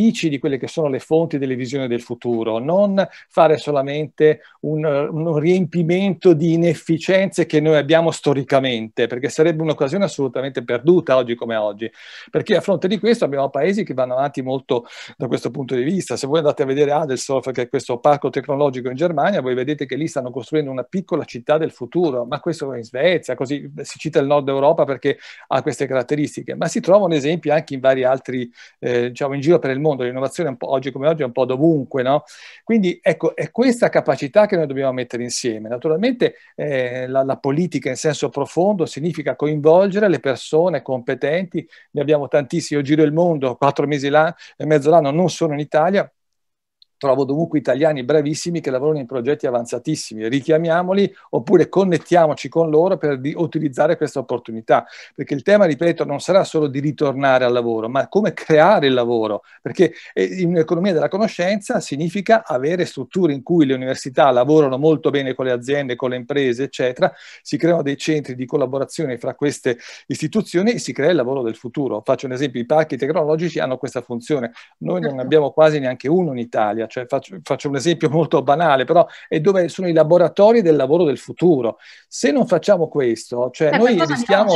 radici di quelle che sono le fonti delle visioni del futuro, non fare solamente un, un riempimento di inefficienze che noi abbiamo storicamente, perché sarebbe un'occasione assolutamente perduta oggi come oggi, perché a fronte di questo abbiamo paesi che vanno avanti molto da questo punto di vista. Se voi andate a vedere Adelsdorf, che è questo parco tecnologico in Germania, voi vedete che lì stanno costruendo una piccola città del futuro, ma questo in Svezia, così si cita il nord Europa perché ha queste caratteristiche, ma si trovano esempi anche in vari altri, eh, diciamo, in giro per il mondo. L'innovazione oggi come oggi è un po' dovunque, no? Quindi ecco, è questa capacità che noi dobbiamo mettere insieme. Naturalmente eh, la, la politica in senso profondo significa coinvolgere le persone competenti, ne abbiamo tantissimi, io giro il mondo, quattro mesi là, e mezzo l'anno, non solo in Italia, trovo dovunque italiani bravissimi che lavorano in progetti avanzatissimi, richiamiamoli oppure connettiamoci con loro per di, utilizzare questa opportunità, perché il tema, ripeto, non sarà solo di ritornare al lavoro, ma come creare il lavoro, perché in un'economia della conoscenza significa avere strutture in cui le università lavorano molto bene con le aziende, con le imprese, eccetera, si creano dei centri di collaborazione fra queste istituzioni e si crea il lavoro del futuro. Faccio un esempio, i parchi tecnologici hanno questa funzione, noi non ne abbiamo quasi neanche uno in Italia. Cioè faccio, faccio un esempio molto banale, però è dove sono i laboratori del lavoro del futuro. Se non facciamo questo, cioè eh, noi rischiamo...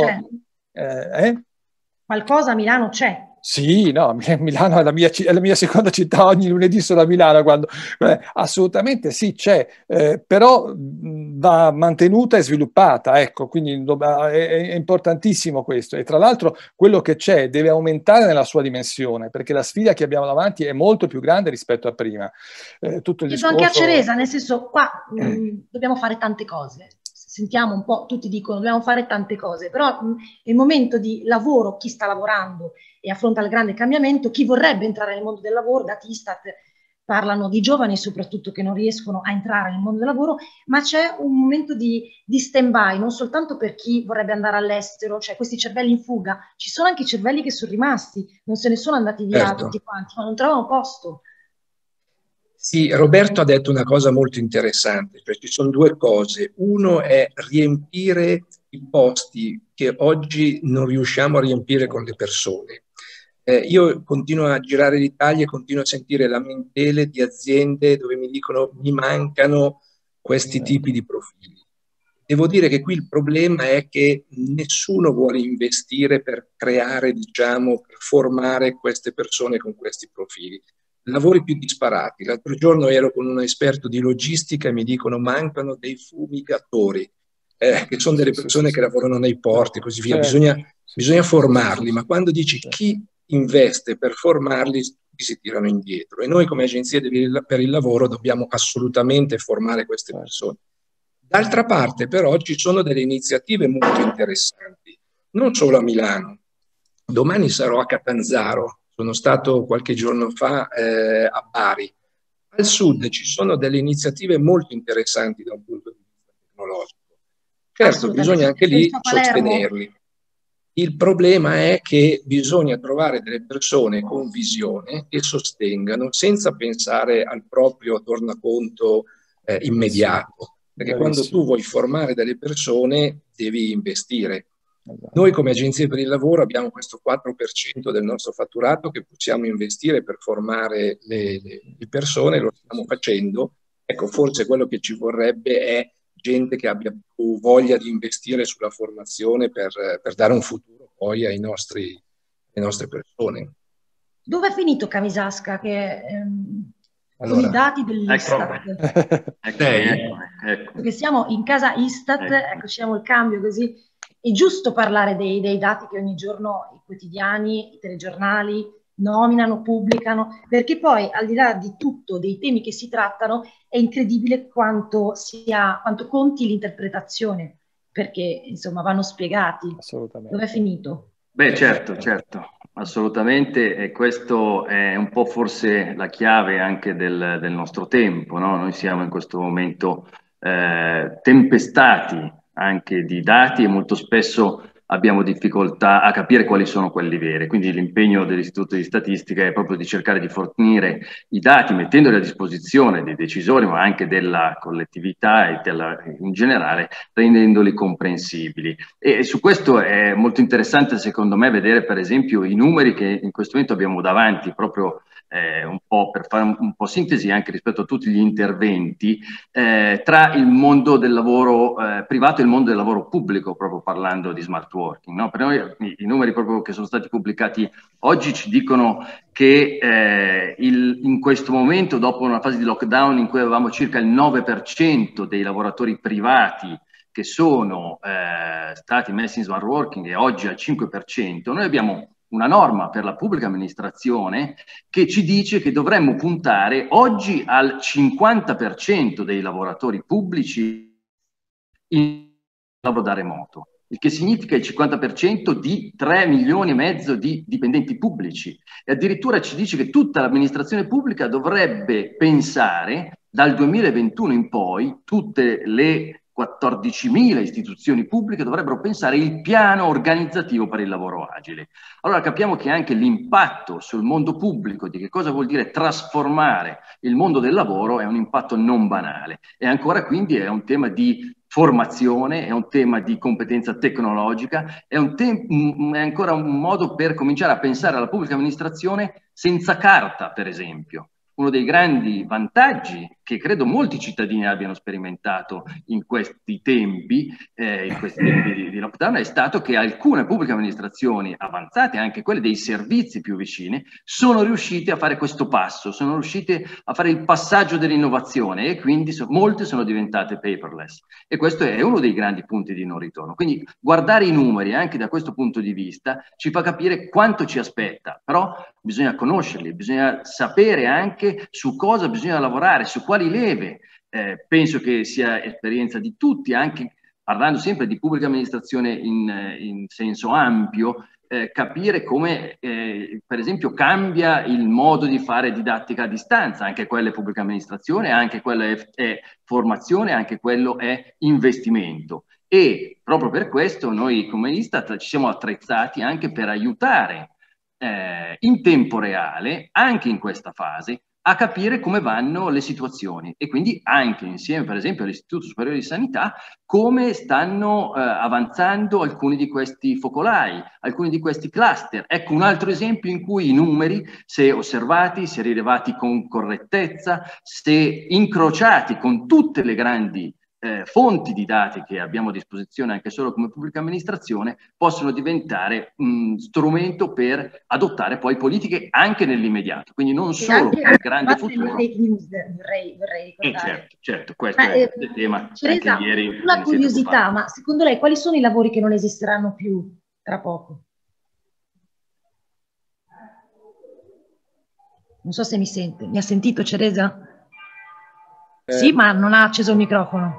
Eh, eh? Qualcosa a Milano c'è. Sì, no, Milano è la mia, è la mia seconda città, ogni lunedì sono a Milano, quando, eh, assolutamente sì, c'è, eh, però mh, va mantenuta e sviluppata, ecco, quindi è, è importantissimo questo. E tra l'altro quello che c'è deve aumentare nella sua dimensione, perché la sfida che abbiamo davanti è molto più grande rispetto a prima. Eh, tutto il discorso... anche a Ceresa, nel senso, qua mh, dobbiamo fare tante cose. Sentiamo un po', tutti dicono dobbiamo fare tante cose, però mh, è il momento di lavoro, chi sta lavorando e affronta il grande cambiamento, chi vorrebbe entrare nel mondo del lavoro, dati Istat parlano di giovani soprattutto che non riescono a entrare nel mondo del lavoro, ma c'è un momento di, di stand-by, non soltanto per chi vorrebbe andare all'estero, cioè questi cervelli in fuga, ci sono anche cervelli che sono rimasti, non se ne sono andati via certo. tutti quanti, ma non trovano posto. Sì, Roberto ha detto una cosa molto interessante, cioè ci sono due cose. Uno è riempire i posti che oggi non riusciamo a riempire con le persone. Eh, io continuo a girare l'Italia e continuo a sentire lamentele di aziende dove mi dicono mi mancano questi tipi di profili. Devo dire che qui il problema è che nessuno vuole investire per creare, diciamo, per formare queste persone con questi profili. Lavori più disparati. L'altro giorno ero con un esperto di logistica e mi dicono mancano dei fumigatori, eh, che sono delle persone che lavorano nei porti e così via. Bisogna, bisogna formarli, ma quando dici chi investe per formarli si tirano indietro. E noi come Agenzia per il Lavoro dobbiamo assolutamente formare queste persone. D'altra parte però ci sono delle iniziative molto interessanti, non solo a Milano. Domani sarò a Catanzaro. Sono stato qualche giorno fa eh, a Bari. Al sud ci sono delle iniziative molto interessanti da un punto di vista tecnologico. Certo, bisogna anche lì sostenerli. Il problema è che bisogna trovare delle persone con visione che sostengano senza pensare al proprio tornaconto eh, immediato. Perché quando tu vuoi formare delle persone devi investire. Noi come Agenzia per il Lavoro abbiamo questo quattro per cento del nostro fatturato che possiamo investire per formare le, le, le persone, lo stiamo facendo. Ecco, forse quello che ci vorrebbe è gente che abbia più voglia di investire sulla formazione per, per dare un futuro poi ai nostri, alle nostre persone. Dove è finito Camisasca? Che, ehm, allora, con i dati dell'Istat. Ecco, ecco, ecco, ecco. Perché siamo in casa Istat, ecco, ecco ci diamo il cambio così. È giusto parlare dei, dei dati che ogni giorno i quotidiani, i telegiornali nominano, pubblicano, perché poi al di là di tutto, dei temi che si trattano, è incredibile quanto, sia, quanto conti l'interpretazione, perché insomma vanno spiegati. Assolutamente. Dove è finito? Beh, certo, certo, assolutamente, e questo è un po' forse la chiave anche del, del nostro tempo, no? Noi siamo in questo momento eh, tempestati anche di dati e molto spesso abbiamo difficoltà a capire quali sono quelli veri. Quindi l'impegno dell'Istituto di Statistica è proprio di cercare di fornire i dati, mettendoli a disposizione dei decisori, ma anche della collettività e della, in generale, rendendoli comprensibili. E su questo è molto interessante, secondo me, vedere per esempio i numeri che in questo momento abbiamo davanti, proprio eh, un po' per fare un, un po' sintesi anche rispetto a tutti gli interventi, eh, tra il mondo del lavoro eh, privato e il mondo del lavoro pubblico, proprio parlando di smart working, no? Per noi i, i numeri proprio che sono stati pubblicati oggi ci dicono che eh, il, in questo momento, dopo una fase di lockdown in cui avevamo circa il nove per cento dei lavoratori privati che sono eh, stati messi in smart working e oggi al cinque per cento, noi abbiamo una norma per la pubblica amministrazione che ci dice che dovremmo puntare oggi al cinquanta per cento dei lavoratori pubblici in lavoro da remoto, il che significa il cinquanta per cento di tre milioni e mezzo di dipendenti pubblici, e addirittura ci dice che tutta l'amministrazione pubblica dovrebbe pensare dal duemilaventuno in poi, tutte le quattordicimila istituzioni pubbliche dovrebbero pensare il piano organizzativo per il lavoro agile. Allora capiamo che anche l'impatto sul mondo pubblico di che cosa vuol dire trasformare il mondo del lavoro è un impatto non banale, e ancora quindi è un tema di formazione, è un tema di competenza tecnologica, è, un è ancora un modo per cominciare a pensare alla pubblica amministrazione senza carta, per esempio. Uno dei grandi vantaggi che credo molti cittadini abbiano sperimentato in questi tempi, eh, in questi tempi di, di lockdown, è stato che alcune pubbliche amministrazioni avanzate, anche quelle dei servizi più vicini, sono riuscite a fare questo passo, sono riuscite a fare il passaggio dell'innovazione, e quindi so, molte sono diventate paperless. E questo è uno dei grandi punti di non ritorno. Quindi guardare i numeri anche da questo punto di vista ci fa capire quanto ci aspetta, però bisogna conoscerli, bisogna sapere anche su cosa bisogna lavorare, su quali leve. Eh, penso che sia esperienza di tutti, anche parlando sempre di pubblica amministrazione in, in senso ampio, eh, capire come, eh, per esempio, cambia il modo di fare didattica a distanza. Anche quella è pubblica amministrazione, anche quella è, è formazione, anche quello è investimento. E proprio per questo noi come Istat ci siamo attrezzati anche per aiutare Eh, in tempo reale, anche in questa fase, a capire come vanno le situazioni, e quindi anche insieme per esempio all'Istituto Superiore di Sanità come stanno eh, avanzando alcuni di questi focolai, alcuni di questi cluster. Ecco un altro esempio in cui i numeri, se osservati, se rilevati con correttezza, se incrociati con tutte le grandi Eh, fonti di dati che abbiamo a disposizione anche solo come pubblica amministrazione, possono diventare un strumento per adottare poi politiche anche nell'immediato, quindi non solo per il grande futuro. Fake news, vorrei, vorrei eh certo, certo, questo ma, è eh, il tema. Ceresa, anche ieri una curiosità, ma secondo lei quali sono i lavori che non esisteranno più tra poco? Non so se mi sente. Mi ha sentito, Ceresa? Eh. Sì, ma non ha acceso il microfono.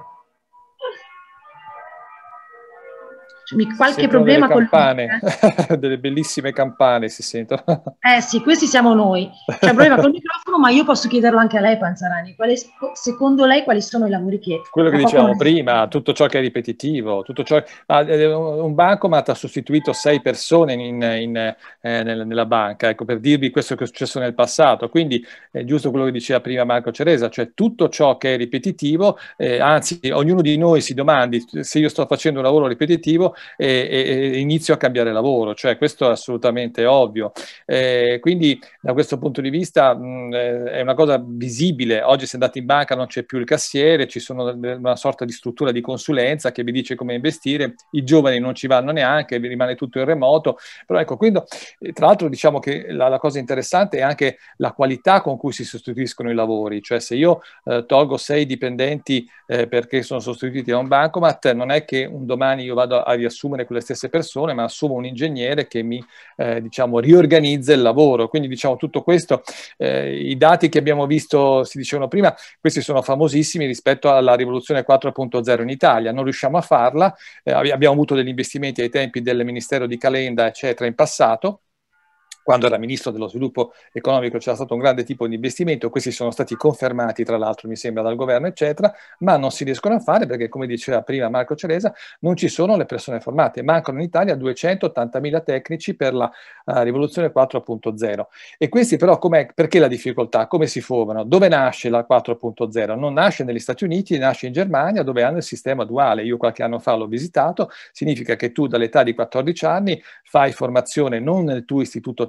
Qualche problema con le campane, eh? Delle bellissime campane si sentono. Eh sì, questi siamo noi. C'è un problema col microfono, ma io posso chiederlo anche a lei, Panzarani. Quali, secondo lei quali sono i lavori che... Quello che dicevamo prima, tutto ciò che è ripetitivo, tutto ciò... Ah, un bancomat ha sostituito sei persone in, in, eh, nella banca, ecco, per dirvi questo che è successo nel passato. Quindi è giusto quello che diceva prima Marco Ceresa, cioè tutto ciò che è ripetitivo, eh, anzi ognuno di noi si domandi se io sto facendo un lavoro ripetitivo E, e, e inizio a cambiare lavoro, cioè questo è assolutamente ovvio. Eh, quindi da questo punto di vista mh, è una cosa visibile. Oggi se andate in banca non c'è più il cassiere, ci sono una sorta di struttura di consulenza che vi dice come investire, i giovani non ci vanno neanche, vi rimane tutto in remoto. Però ecco, quindi, tra l'altro diciamo che la, la cosa interessante è anche la qualità con cui si sostituiscono i lavori, cioè se io eh, tolgo sei dipendenti eh, perché sono sostituiti da un bancomat, non è che un domani io vado a riassumere quelle stesse persone, ma assumo un ingegnere che mi eh, diciamo riorganizza il lavoro. Quindi diciamo tutto questo, eh, i dati che abbiamo visto, si dicevano prima, questi sono famosissimi rispetto alla rivoluzione quattro punto zero in Italia. Non riusciamo a farla, eh, abbiamo avuto degli investimenti ai tempi del Ministero di Calenda eccetera in passato. Quando era ministro dello sviluppo economico c'era stato un grande tipo di investimento, questi sono stati confermati tra l'altro mi sembra dal governo eccetera, ma non si riescono a fare perché come diceva prima Marco Ceresa non ci sono le persone formate, mancano in Italia duecentottantamila tecnici per la uh, rivoluzione quattro punto zero. E questi però com'è, perché la difficoltà? Come si formano? Dove nasce la quattro punto zero? Non nasce negli Stati Uniti, nasce in Germania dove hanno il sistema duale. Io qualche anno fa l'ho visitato, significa che tu dall'età di quattordici anni fai formazione non nel tuo istituto tecnico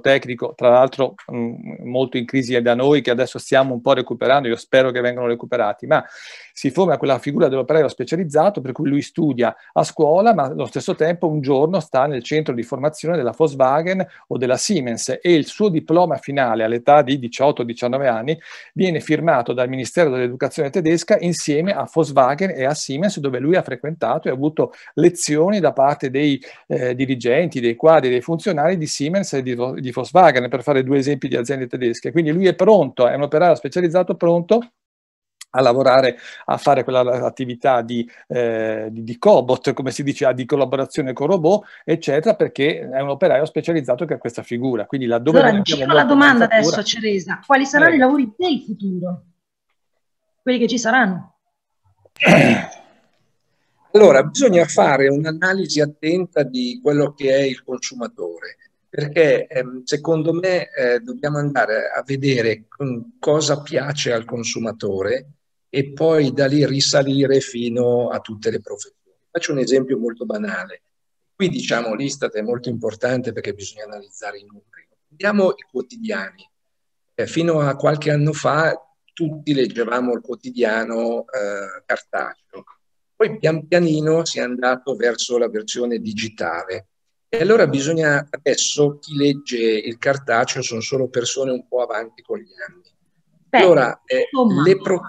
tecnico, tra l'altro mh, molto in crisi da noi, che adesso stiamo un po' recuperando, io spero che vengano recuperati, ma si forma quella figura dell'operaio specializzato per cui lui studia a scuola, ma allo stesso tempo un giorno sta nel centro di formazione della Volkswagen o della Siemens, e il suo diploma finale all'età di diciotto diciannove anni viene firmato dal Ministero dell'Educazione tedesca insieme a Volkswagen e a Siemens, dove lui ha frequentato e ha avuto lezioni da parte dei eh, dirigenti, dei quadri, dei funzionari di Siemens e di, di Volkswagen, per fare due esempi di aziende tedesche. Quindi lui è pronto, è un operaio specializzato pronto a lavorare, a fare quella attività di, eh, di, di cobot, come si dice, di collaborazione con robot, eccetera, perché è un operaio specializzato che ha questa figura. Quindi laddove allora giro la domanda adesso, Ceresa: quali saranno eh. i lavori del futuro? Quelli che ci saranno? Allora, bisogna fare un'analisi attenta di quello che è il consumatore, perché ehm, secondo me eh, dobbiamo andare a vedere cosa piace al consumatore e poi da lì risalire fino a tutte le professioni. Faccio un esempio molto banale. Qui diciamo l'Istat è molto importante perché bisogna analizzare i numeri. Prendiamo i quotidiani. Eh, fino a qualche anno fa tutti leggevamo il quotidiano eh, cartaceo. Poi pian pianino si è andato verso la versione digitale. E allora bisogna, adesso chi legge il cartaceo sono solo persone un po' avanti con gli anni. Beh, allora, eh, le pro...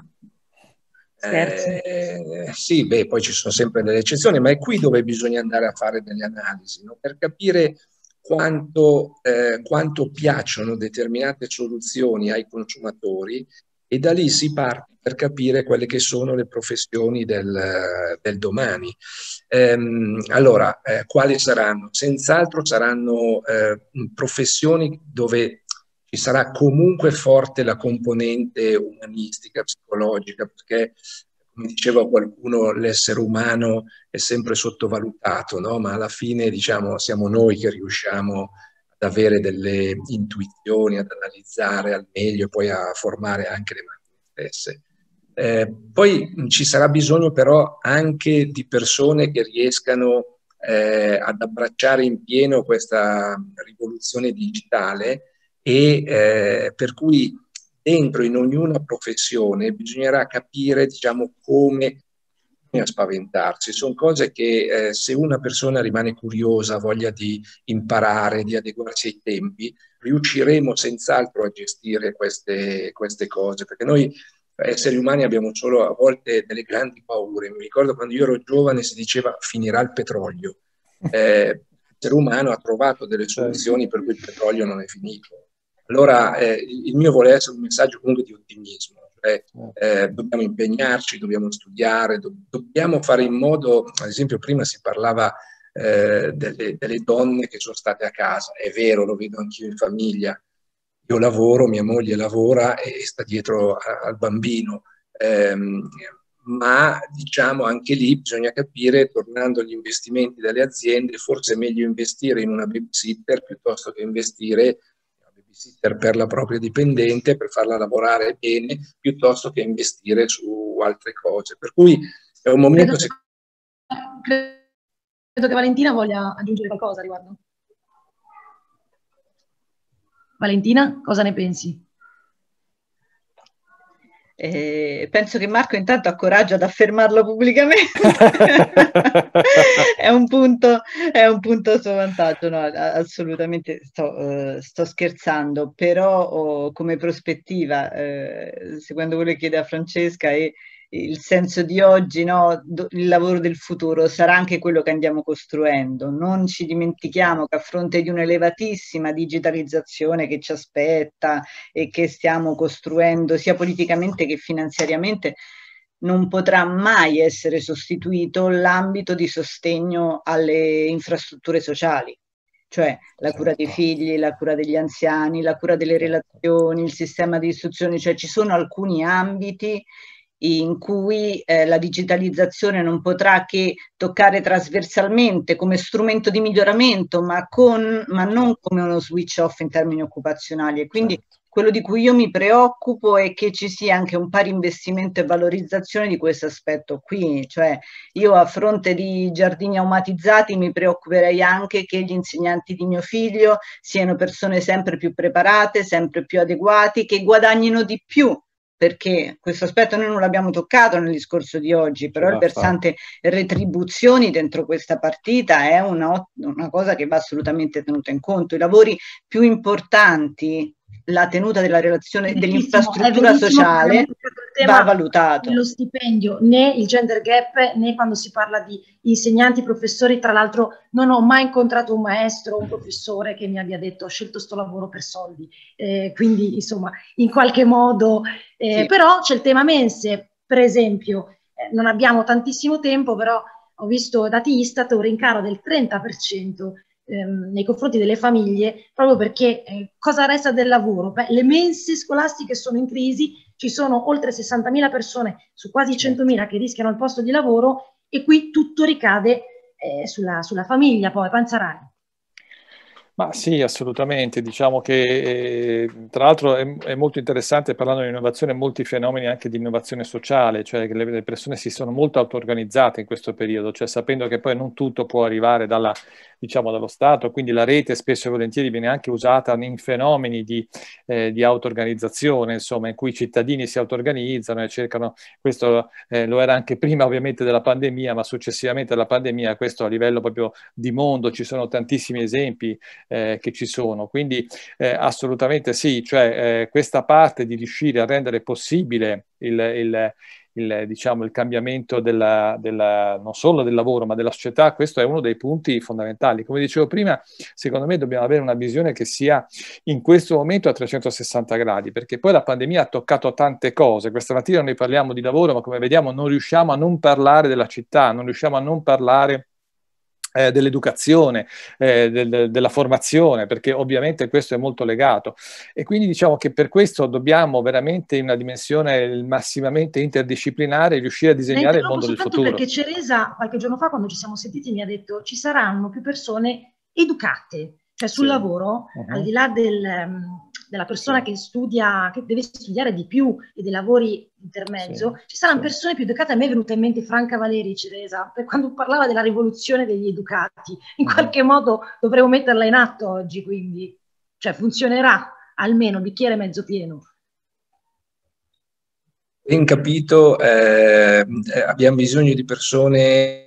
Eh, sì, beh, poi ci sono sempre delle eccezioni, ma è qui dove bisogna andare a fare delle analisi, no? Per capire quanto, eh, quanto piacciono determinate soluzioni ai consumatori, e da lì si parte per capire quelle che sono le professioni del, del domani. Ehm, allora, eh, quali saranno? Senz'altro saranno eh, professioni dove ci sarà comunque forte la componente umanistica, psicologica, perché, come diceva qualcuno, l'essere umano è sempre sottovalutato, no? Ma alla fine, diciamo, siamo noi che riusciamo ad avere delle intuizioni, ad analizzare al meglio e poi a formare anche le macchine stesse. Eh, poi ci sarà bisogno però anche di persone che riescano eh, ad abbracciare in pieno questa rivoluzione digitale, e eh, per cui dentro in ognuna professione bisognerà capire, diciamo, come bisogna spaventarsi. Sono cose che eh, se una persona rimane curiosa, ha voglia di imparare, di adeguarsi ai tempi, riusciremo senz'altro a gestire queste, queste cose, perché noi esseri umani abbiamo solo a volte delle grandi paure. Mi ricordo quando io ero giovane si diceva finirà il petrolio. Eh, l'essere umano ha trovato delle soluzioni per cui il petrolio non è finito. Allora eh, il mio vuole essere un messaggio comunque di ottimismo, cioè, eh, dobbiamo impegnarci, dobbiamo studiare, do dobbiamo fare in modo, ad esempio prima si parlava eh, delle, delle donne che sono state a casa, è vero, lo vedo anch'io in famiglia, io lavoro, mia moglie lavora e sta dietro a, al bambino, ehm, ma diciamo anche lì bisogna capire, tornando agli investimenti delle aziende, forse è meglio investire in una babysitter piuttosto che investire per la propria dipendente, per farla lavorare bene, piuttosto che investire su altre cose. Per cui è un momento... Credo, credo che Valentina voglia aggiungere qualcosa a riguardo. Valentina, cosa ne pensi? Eh, penso che Marco intanto ha coraggio ad affermarlo pubblicamente. è, un punto, è un punto a suo vantaggio, no, assolutamente sto, uh, sto scherzando, però oh, come prospettiva, eh, seguendo quello che chiede a Francesca, e il senso di oggi, no, il lavoro del futuro sarà anche quello che andiamo costruendo. Non ci dimentichiamo che a fronte di un'elevatissima digitalizzazione che ci aspetta e che stiamo costruendo sia politicamente che finanziariamente, non potrà mai essere sostituito l'ambito di sostegno alle infrastrutture sociali, cioè la cura dei figli, la cura degli anziani, la cura delle relazioni, il sistema di istruzione, cioè ci sono alcuni ambiti in cui eh, la digitalizzazione non potrà che toccare trasversalmente come strumento di miglioramento, ma, con, ma non come uno switch off in termini occupazionali, e quindi quello di cui io mi preoccupo è che ci sia anche un pari investimento e valorizzazione di questo aspetto qui, cioè io a fronte di giardini automatizzati mi preoccuperei anche che gli insegnanti di mio figlio siano persone sempre più preparate, sempre più adeguati, che guadagnino di più, perché questo aspetto noi non l'abbiamo toccato nel discorso di oggi, però il versante retribuzioni dentro questa partita è una, una cosa che va assolutamente tenuta in conto. I lavori più importanti, la tenuta della relazione, dell'infrastruttura sociale va valutato. Lo stipendio, né il gender gap, né quando si parla di insegnanti, professori. Tra l'altro non ho mai incontrato un maestro o un professore che mi abbia detto ho scelto sto lavoro per soldi, eh, quindi insomma in qualche modo, eh, sì. Però c'è il tema mense, per esempio, eh, non abbiamo tantissimo tempo, però ho visto dati Istat, un rincaro del trenta per cento nei confronti delle famiglie, proprio perché eh, cosa resta del lavoro? Beh, le mense scolastiche sono in crisi, ci sono oltre sessantamila persone su quasi centomila che rischiano il posto di lavoro e qui tutto ricade eh, sulla, sulla famiglia. Poi Panzarani. Ma sì, assolutamente. Diciamo che eh, tra l'altro è, è molto interessante, parlando di innovazione, molti fenomeni anche di innovazione sociale, cioè che le, le persone si sono molto auto-organizzate in questo periodo, cioè sapendo che poi non tutto può arrivare dalla, diciamo, dallo Stato, quindi la rete spesso e volentieri viene anche usata in fenomeni di, eh, di auto-organizzazione, insomma, in cui i cittadini si auto-organizzano e cercano, questo eh, lo era anche prima ovviamente della pandemia, ma successivamente alla pandemia, questo a livello proprio di mondo, ci sono tantissimi esempi Eh, che ci sono, quindi eh, assolutamente sì, cioè eh, questa parte di riuscire a rendere possibile il, il, il, diciamo, il cambiamento della, della, non solo del lavoro ma della società, questo è uno dei punti fondamentali. Come dicevo prima, secondo me dobbiamo avere una visione che sia in questo momento a trecentosessanta gradi, perché poi la pandemia ha toccato tante cose. Questa mattina noi parliamo di lavoro, ma come vediamo non riusciamo a non parlare della città, non riusciamo a non parlare Eh, dell'educazione, eh, del, della formazione, perché ovviamente questo è molto legato, e quindi diciamo che per questo dobbiamo veramente in una dimensione massimamente interdisciplinare riuscire a disegnare il mondo del futuro. Perché Ceresa qualche giorno fa, quando ci siamo sentiti, mi ha detto ci saranno più persone educate, cioè sul sì. lavoro, uh-huh. al di là del, um, della persona sì. che studia, che deve studiare di più e dei lavori intermezzo, sì. ci saranno sì. persone più educate. A me è venuta in mente Franca Valeri, Ceresa, per quando parlava della rivoluzione degli educati. In uh-huh. qualche modo dovremo metterla in atto oggi, quindi, cioè funzionerà almeno bicchiere mezzo pieno. Ben capito, eh, abbiamo bisogno di persone.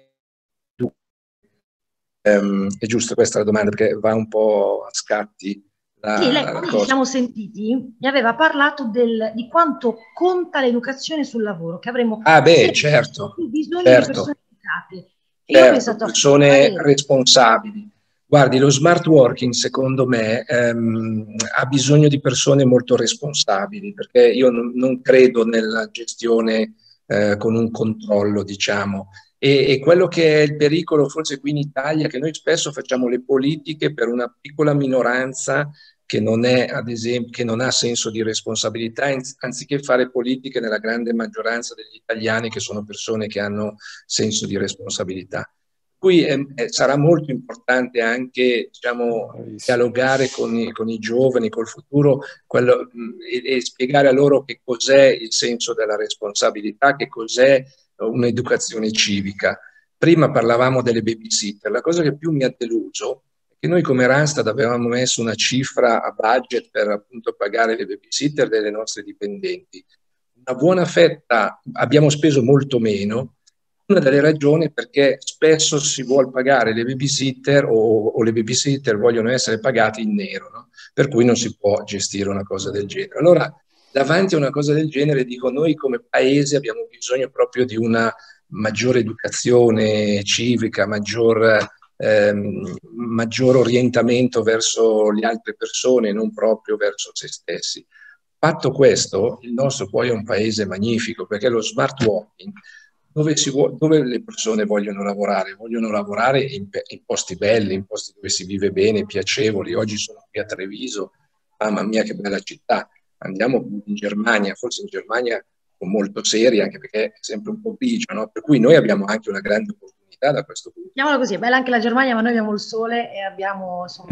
Um, è giusto questa la domanda, perché va un po' a scatti. La, sì, lei quando ci siamo sentiti mi aveva parlato del, di quanto conta l'educazione sul lavoro, che avremo ah beh, certo, bisogno certo, di persone educate. Certo, io ho pensato, persone a... responsabili. Guardi, lo smart working secondo me ehm, ha bisogno di persone molto responsabili, perché io non, non credo nella gestione eh, con un controllo, diciamo. E, e quello che è il pericolo forse qui in Italia, che noi spesso facciamo le politiche per una piccola minoranza che non è, ad esempio, che non ha senso di responsabilità, anziché fare politiche nella grande maggioranza degli italiani che sono persone che hanno senso di responsabilità. Qui eh, sarà molto importante anche, diciamo, dialogare con i, con i giovani, col futuro, quello, e, e spiegare a loro che cos'è il senso della responsabilità, che cos'è un'educazione civica. Prima parlavamo delle babysitter, la cosa che più mi ha deluso è che noi come Randstad avevamo messo una cifra a budget per appunto pagare le babysitter delle nostre dipendenti. Una buona fetta, abbiamo speso molto meno. Una delle ragioni è perché spesso si vuole pagare le babysitter o, o le babysitter vogliono essere pagate in nero, no? Per cui non si può gestire una cosa del genere. Allora, davanti a una cosa del genere, dico, noi come paese abbiamo bisogno proprio di una maggiore educazione civica, maggior, ehm, maggior orientamento verso le altre persone, non proprio verso se stessi. Fatto questo, il nostro poi è un paese magnifico, perché lo smart working, dove, si vuole, dove le persone vogliono lavorare? Vogliono lavorare in, in posti belli, in posti dove si vive bene, piacevoli. Oggi sono qui a Treviso, mamma mia che bella città. Andiamo in Germania, forse in Germania molto seria, anche perché è sempre un po' grigio, no? Per cui noi abbiamo anche una grande opportunità da questo punto. Chiamalo così, è bella anche la Germania, ma noi abbiamo il sole e abbiamo, insomma,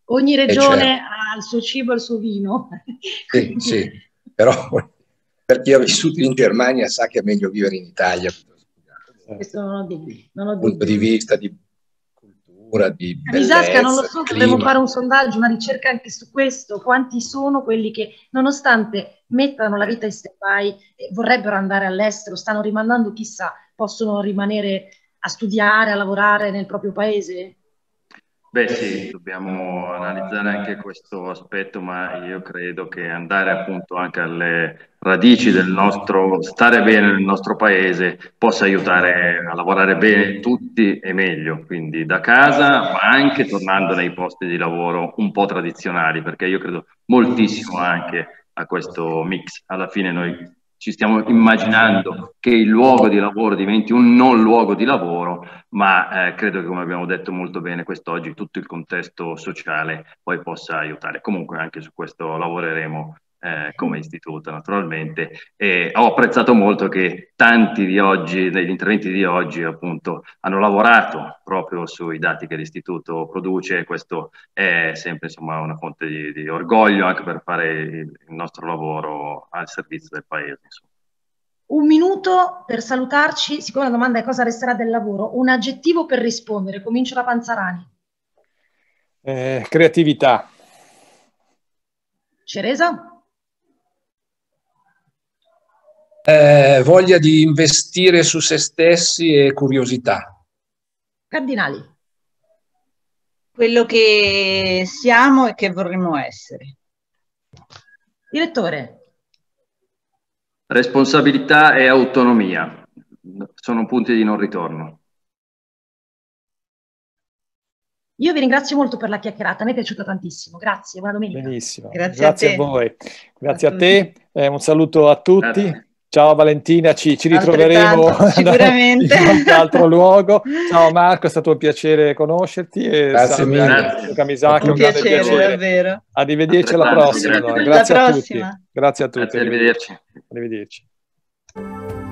Ogni regione certo. ha il suo cibo e il suo vino. Sì, sì, però per chi ha vissuto in Germania sa che è meglio vivere in Italia. Questo non ho dubbi. Non ho Dal punto di dubbi. vista di cultura, di Misasca, non lo bellezza, so, di dovremmo clima. fare un sondaggio, una ricerca anche su questo. Quanti sono quelli che, nonostante mettano la vita in stand-by, vorrebbero andare all'estero, stanno rimandando, chissà, possono rimanere a studiare, a lavorare nel proprio paese? Beh sì, dobbiamo analizzare anche questo aspetto, ma io credo che andare appunto anche alle radici del nostro, stare bene nel nostro paese, possa aiutare a lavorare bene tutti e meglio, quindi da casa, ma anche tornando nei posti di lavoro un po' tradizionali, perché io credo moltissimo anche a questo mix. Alla fine noi ci stiamo immaginando che il luogo di lavoro diventi un non luogo di lavoro, ma eh, credo che, come abbiamo detto molto bene quest'oggi, tutto il contesto sociale poi possa aiutare. Comunque anche su questo lavoreremo eh, come istituto, naturalmente. E ho apprezzato molto che tanti di oggi, degli interventi di oggi, appunto, hanno lavorato proprio sui dati che l'istituto produce, e questo è sempre, insomma, una fonte di, di orgoglio anche per fare il, il nostro lavoro al servizio del paese, insomma. Un minuto per salutarci, siccome la domanda è cosa resterà del lavoro, un aggettivo per rispondere, comincio da Panzarani. Eh, creatività. Ceresa? Eh, voglia di investire su se stessi e curiosità. Cardinali? Quello che siamo e che vorremmo essere. Direttore? Responsabilità e autonomia sono punti di non ritorno. Io vi ringrazio molto per la chiacchierata, mi è piaciuta tantissimo. Grazie, buona domenica. Benissimo, grazie, grazie a, a voi, grazie a, a te, eh, un saluto a tutti. Grazie. Ciao Valentina, ci, ci ritroveremo sicuramente in qualche altro luogo. Ciao Marco, è stato un piacere conoscerti. E Grazie mille. anche Luca Misacchi, un, un grande piacere, piacere. davvero. Arrivederci alla prossima. Grazie, grazie alla a prossima. tutti. Grazie a tutti. Grazie, arrivederci. Arrivederci.